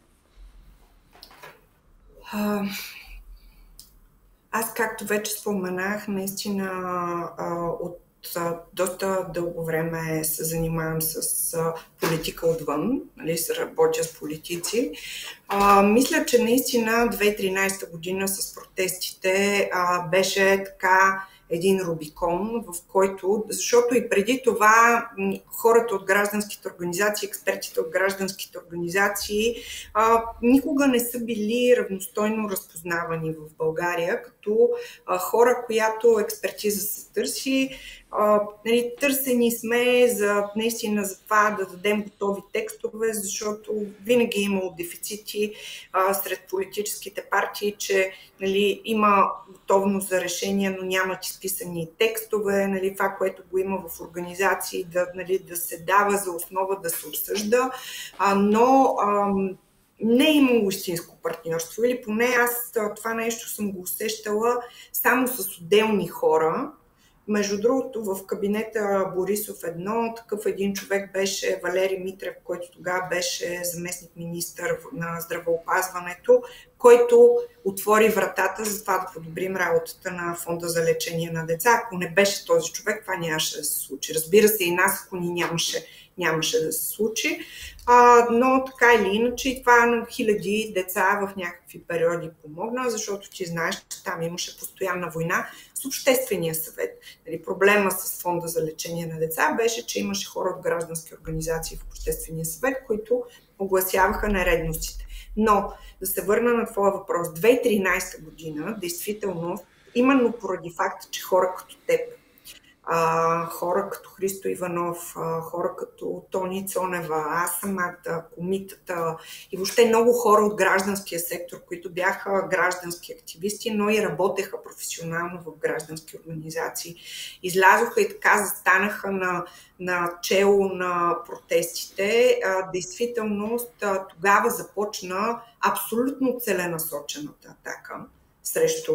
Аз, както вече споменах, наистина от доста дълго време се занимавам с политика отвън, нали, се работя с политици. Мисля, че наистина 2013 година с протестите беше така един Рубикон, в който, защото и преди това хората от гражданските организации, експертите от гражданските организации никога не са били равностойно разпознавани в България, като хора, която експертиза се търси. Търсени сме наистина за това да дадем готови текстове, защото винаги е имало дефицити сред политическите партии, че нали, има готовност за решения, но нямат изписани текстове. Нали, това, което го има в организации, да се дава за основа да се обсъжда, но не е имало истинско партньорство. Или поне аз това нещо съм го усещала само с отделни хора. Между другото, в кабинета Борисов 1 такъв един човек беше Валери Митрев, който тогава беше заместник-министър на здравеопазването, който отвори вратата за това да подобрим работата на Фонда за лечение на деца. Ако не беше този човек, това нямаше да се случи. Разбира се, и нас, ако ни нямаше да се случи. Но така или иначе и това на хиляди деца в някакви периоди помогна, защото ти знаеш, че там имаше постоянна война с Обществения съвет. Проблема с Фонда за лечение на деца беше, че имаше хора от граждански организации в Обществения съвет, които огласяваха нередностите. Но да се върна на твоя въпрос. 2013 година, действително, именно поради факта, че хора като теб, хора като Христо Иванов, хора като Тони Цонева, аз самата, комитата и въобще много хора от гражданския сектор, които бяха граждански активисти, но и работеха професионално в граждански организации. Излязоха и така застанаха на чело на протестите. Действително тогава започна абсолютно целенасочената атака срещу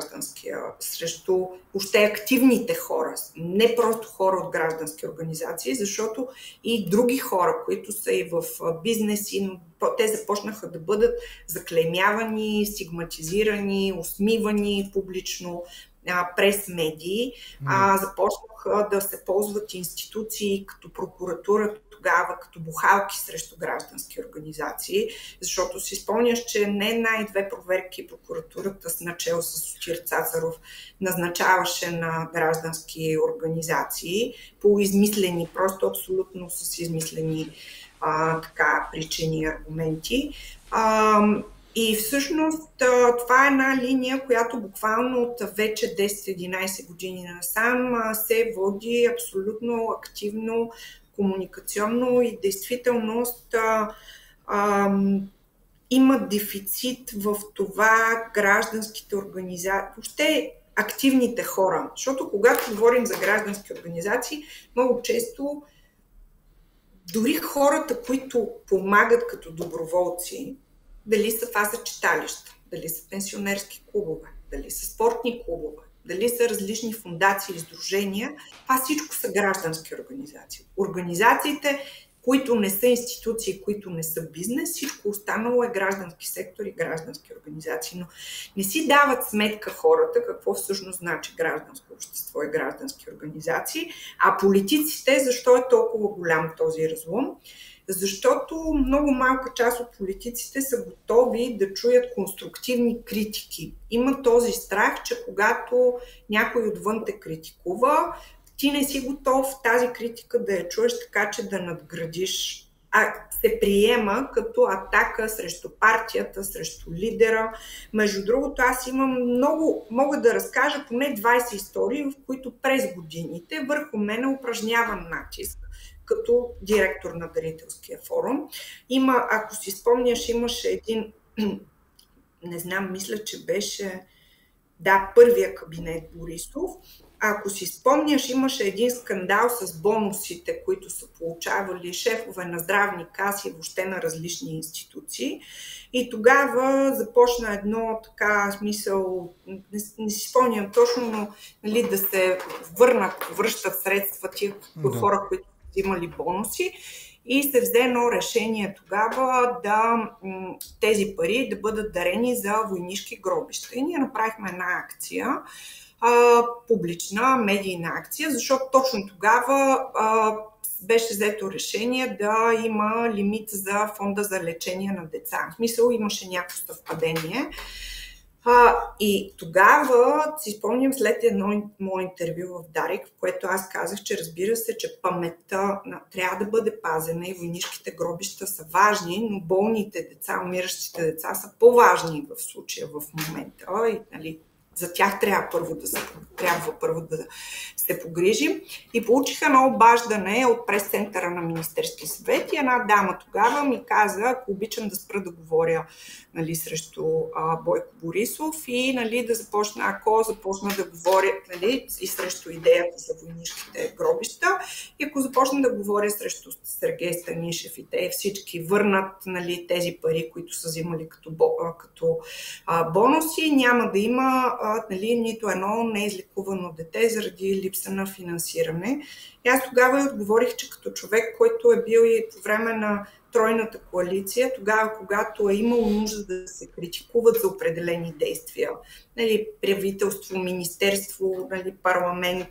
срещу въобще активните хора, не просто хора от граждански организации, защото и други хора, които са и в бизнеси, но те започнаха да бъдат заклеймявани, стигматизирани, усмивани публично през медии, започнаха да се ползват институции като прокуратура, тогава като бухалки срещу граждански организации, защото си спомняш, че не най-две проверки прокуратурата с начало с Сотир Цацаров назначаваше на граждански организации по измислени, просто абсолютно с измислени причини и аргументи. И всъщност това е една линия, която буквално от вече 10-11 години насам се води абсолютно активно, комуникационно и действителност има дефицит в това гражданските организации, въобще активните хора. Защото когато говорим за граждански организации, много често дори хората, които помагат като доброволци, дали това са читалища, дали са пенсионерски клубове, дали са спортни клубове, дали са различни фондации и сдружения, това всичко са граждански организации. Организациите, които не са институции, които не са бизнес, всичко останало е граждански сектор и граждански организации. Но не си дават сметка хората какво всъщност значи гражданско общество и граждански организации, а политиците, защо е толкова голям този разлом? Защото много малка част от политиците са готови да чуят конструктивни критики. Има този страх, че когато някой отвън те критикува, ти не си готов тази критика да я чуеш така, че да надградиш. Се приема като атака срещу партията, срещу лидера. Между другото, аз имам мога да разкажа поне 20 истории, в които през годините върху мен е упражняван натиск като директор на Дарителския форум. Ако си спомняш, имаше един, не знам, мисля, че беше първия кабинет Борисов. ако си спомняш, имаше един скандал с бонусите, които са получавали шефове на здравни каси, въобще на различни институции. И тогава започна едно така смисъл, не си спомням точно, но нали, да се връщат средства тия хора, които са имали бонуси. И се взе едно решение тогава тези пари да бъдат дарени за войнишки гробища. И ние направихме една акция, публична, медийна акция, защото точно тогава беше взето решение да има лимит за фонда за лечение на деца. В смисъл имаше някакво съвпадение. И тогава си спомням след едно мое интервю в Дарик, в което аз казах, че разбира се, че паметта трябва да бъде пазена и войнишките гробища са важни, но болните деца, умиращите деца са по-важни в случая в момента. И, нали, за тях трябва първо да се погрижим. И получиха едно обаждане от прес-центъра на Министерския съвет и една дама тогава ми каза, ако обичам да спра да говоря нали, срещу Бойко Борисов и нали, да започна да говоря нали, и срещу идеята за войнишките гробища и ако започна да говоря срещу Сергей Станишев и те всички върнат нали, тези пари, които са взимали като бонуси, няма да има нали, нито едно неизлекувано дете заради липса на финансиране. И аз тогава и отговорих, че като човек, който е бил и по време на тройната коалиция, тогава, когато е имало нужда да се критикуват за определени действия, нали, правителство, министерство, нали, парламент,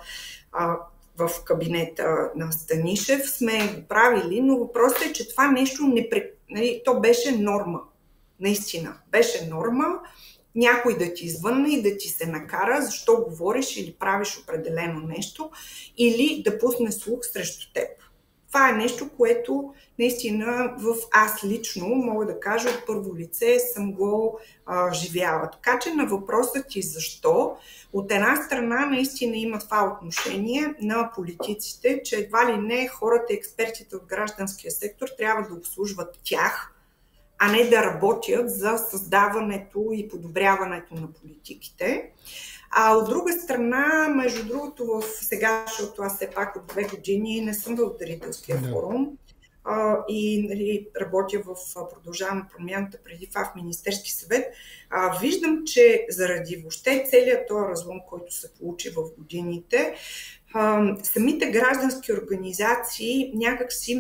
в кабинета на Станишев, сме го правили, но въпросът е, че това нещо нали, то беше норма. Наистина, беше норма. Някой да ти извънне и да ти се накара, защо говориш или правиш определено нещо, или да пусне слух срещу теб. Това е нещо, което наистина аз лично мога да кажа от първо лице съм го живяла. Така че на въпроса ти защо, от една страна наистина има това отношение на политиците, че едва ли не хората, експертите от гражданския сектор трябва да обслужват тях, а не да работят за създаването и подобряването на политиките. А от друга страна, между другото, сега, защото аз все пак от 2 години не съм в дарителския форум и нали, работя в Продължаваме промяната преди това в Министерски съвет, виждам, че заради въобще целият този разлом, който се получи в годините, самите граждански организации някакси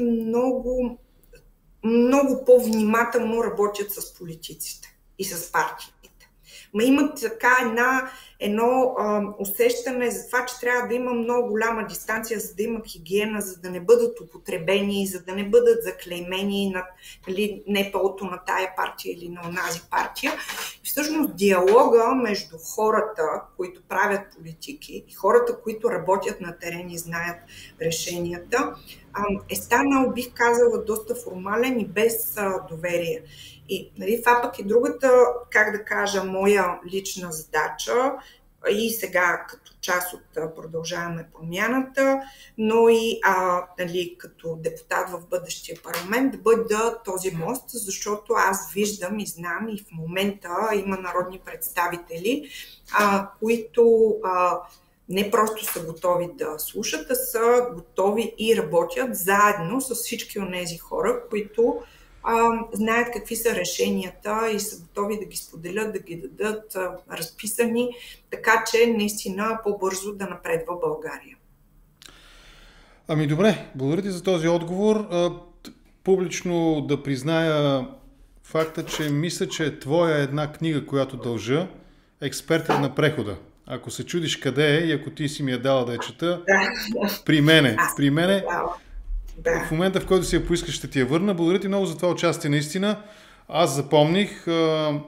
много по-внимателно работят с политиците и с партиите. Имат така едно усещане за това, че трябва да има много голяма дистанция, за да имат хигиена, за да не бъдат употребени, за да не бъдат заклеймени на НПО-то на тая партия или на онази партия. И всъщност диалога между хората, които правят политики и хората, които работят на терен и знаят решенията, е станал, бих казала, доста формален и без доверие. И нали, това пък е другата, как да кажа, моя лична задача и сега като част от Продължаваме промяната, но и нали, като депутат в бъдещия парламент да бъда този мост, защото аз виждам и знам и в момента има народни представители, които не просто са готови да слушат, а са готови и работят заедно с всички от тези хора, които знаят какви са решенията и са готови да ги споделят, да ги дадат разписани, така че наистина по-бързо да напредва България. Ами добре, благодаря ти за този отговор. Публично да призная факта, че мисля, че е твоя една книга, която дължа, Експертът на прехода. Ако се чудиш къде е и ако ти си ми я дала да я чета, при мене. Да. В момента, в който си я поискаш, ще ти я върна. Благодаря ти много за това участие, наистина. Аз запомних 23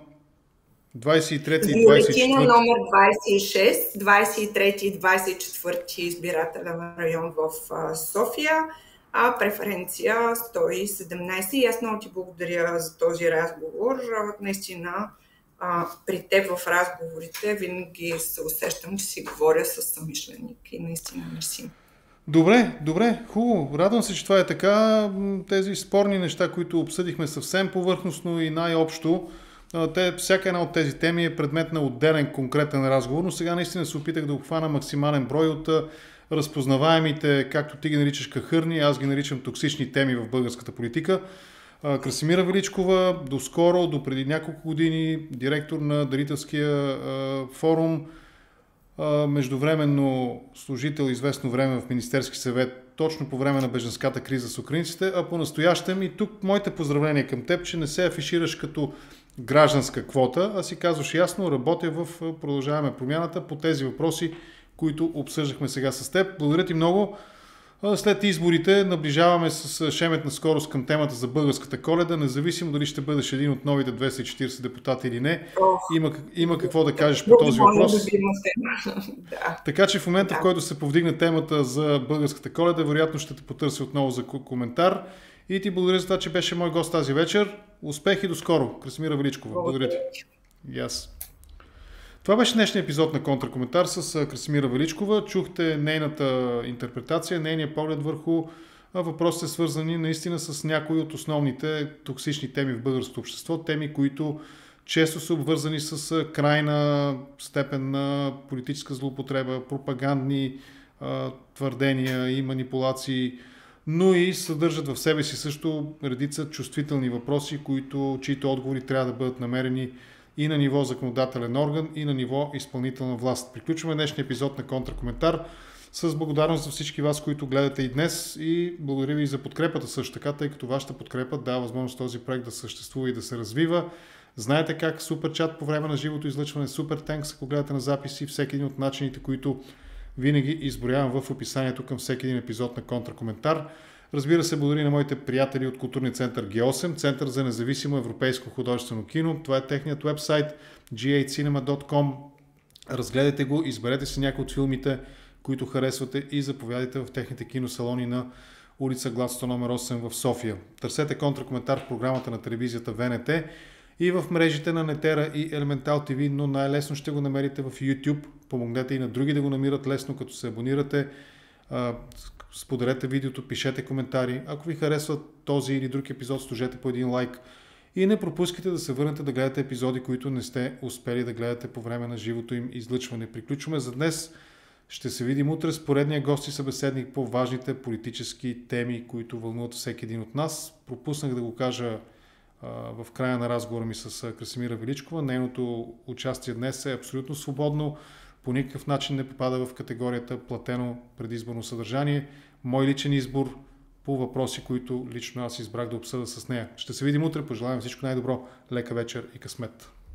и 24. Номер 26, 23 и 24 избирателен район в София, преференция 117. И аз много ти благодаря за този разговор. Наистина, при теб в разговорите винаги се усещам, че си говоря с съмишленик и наистина мерси. Добре, хубаво. Радвам се, че това е така. Тези спорни неща, които обсъдихме съвсем повърхностно и най-общо, Всяка една от тези теми е предмет на отделен конкретен разговор, но сега наистина се опитах да обхвана максимален брой от разпознаваемите, както ти ги наричаш кахърни, аз ги наричам токсични теми в българската политика. Красимира Величкова, доскоро, до преди няколко години, директор на Дарителския форум, междувременно служител известно време в Министерски съвет, точно по време на бежанската криза с украинците, а по-настоящем и тук моите поздравления към теб, че не се афишираш като гражданска квота, а си казваш ясно, работя в Продължаваме промяната по тези въпроси, които обсъждахме сега с теб. Благодаря ти много. След изборите наближаваме с шеметна скорост към темата за българската Коледа, независимо дали ще бъдеш един от новите 240 депутати или не. Има какво да кажеш по този въпрос. Да. Така че в момента, в който се повдигне темата за българската Коледа, вероятно ще те потърся отново за коментар. И ти благодаря за това, че беше мой гост тази вечер. Успех и до скоро. Красимира Величкова. Благодаря ти. Yes. Това беше днешния епизод на Контракоментар с Красимира Величкова. Чухте нейната интерпретация, нейния поглед върху въпросите, свързани наистина с някои от основните токсични теми в българското общество. Теми, които често са обвързани с крайна степен на политическа злоупотреба, пропагандни твърдения и манипулации, но и съдържат в себе си също редица чувствителни въпроси, чието отговори трябва да бъдат намерени и на ниво законодателен орган, и на ниво изпълнителна власт. Приключваме днешния епизод на Контракоментар с благодарност за всички вас, които гледате и днес, и благодаря ви за подкрепата също така, тъй като вашата подкрепа дава възможност този проект да съществува и да се развива. Знаете как супер чат по време на живото излъчване, супер тенкс, ако гледате на записи, всеки един от начините, които винаги изброявам в описанието към всеки един епизод на Контракоментар. Разбира се, благодаря на моите приятели от културния център G8, Център за независимо европейско художествено кино. Това е техният вебсайт g8cinema.com. Разгледайте го, изберете си някои от филмите, които харесвате, и заповядайте в техните киносалони на улица Гладсто номер 8 в София. Търсете Контракоментар в програмата на телевизията ВНТ и в мрежите на Нетера и Елементал ТВ, но най-лесно ще го намерите в YouTube. Помогнете и на други да го намират лесно, като се абонирате. Споделете видеото, пишете коментари. Ако ви харесва този или друг епизод, сложете по един лайк. И не пропускайте да се върнете да гледате епизоди, които не сте успели да гледате по време на живото им излъчване. Приключваме за днес. Ще се видим утре с поредния гост и събеседник по важните политически теми, които вълнуват всеки един от нас. Пропуснах да го кажа в края на разговора ми с Красимира Величкова. Нейното участие днес е абсолютно свободно. По никакъв начин не попада в категорията платено предизборно съдържание. Мой личен избор по въпроси, които лично аз избрах да обсъда с нея. Ще се видим утре. Пожелавам всичко най-добро. Лека вечер и късмет.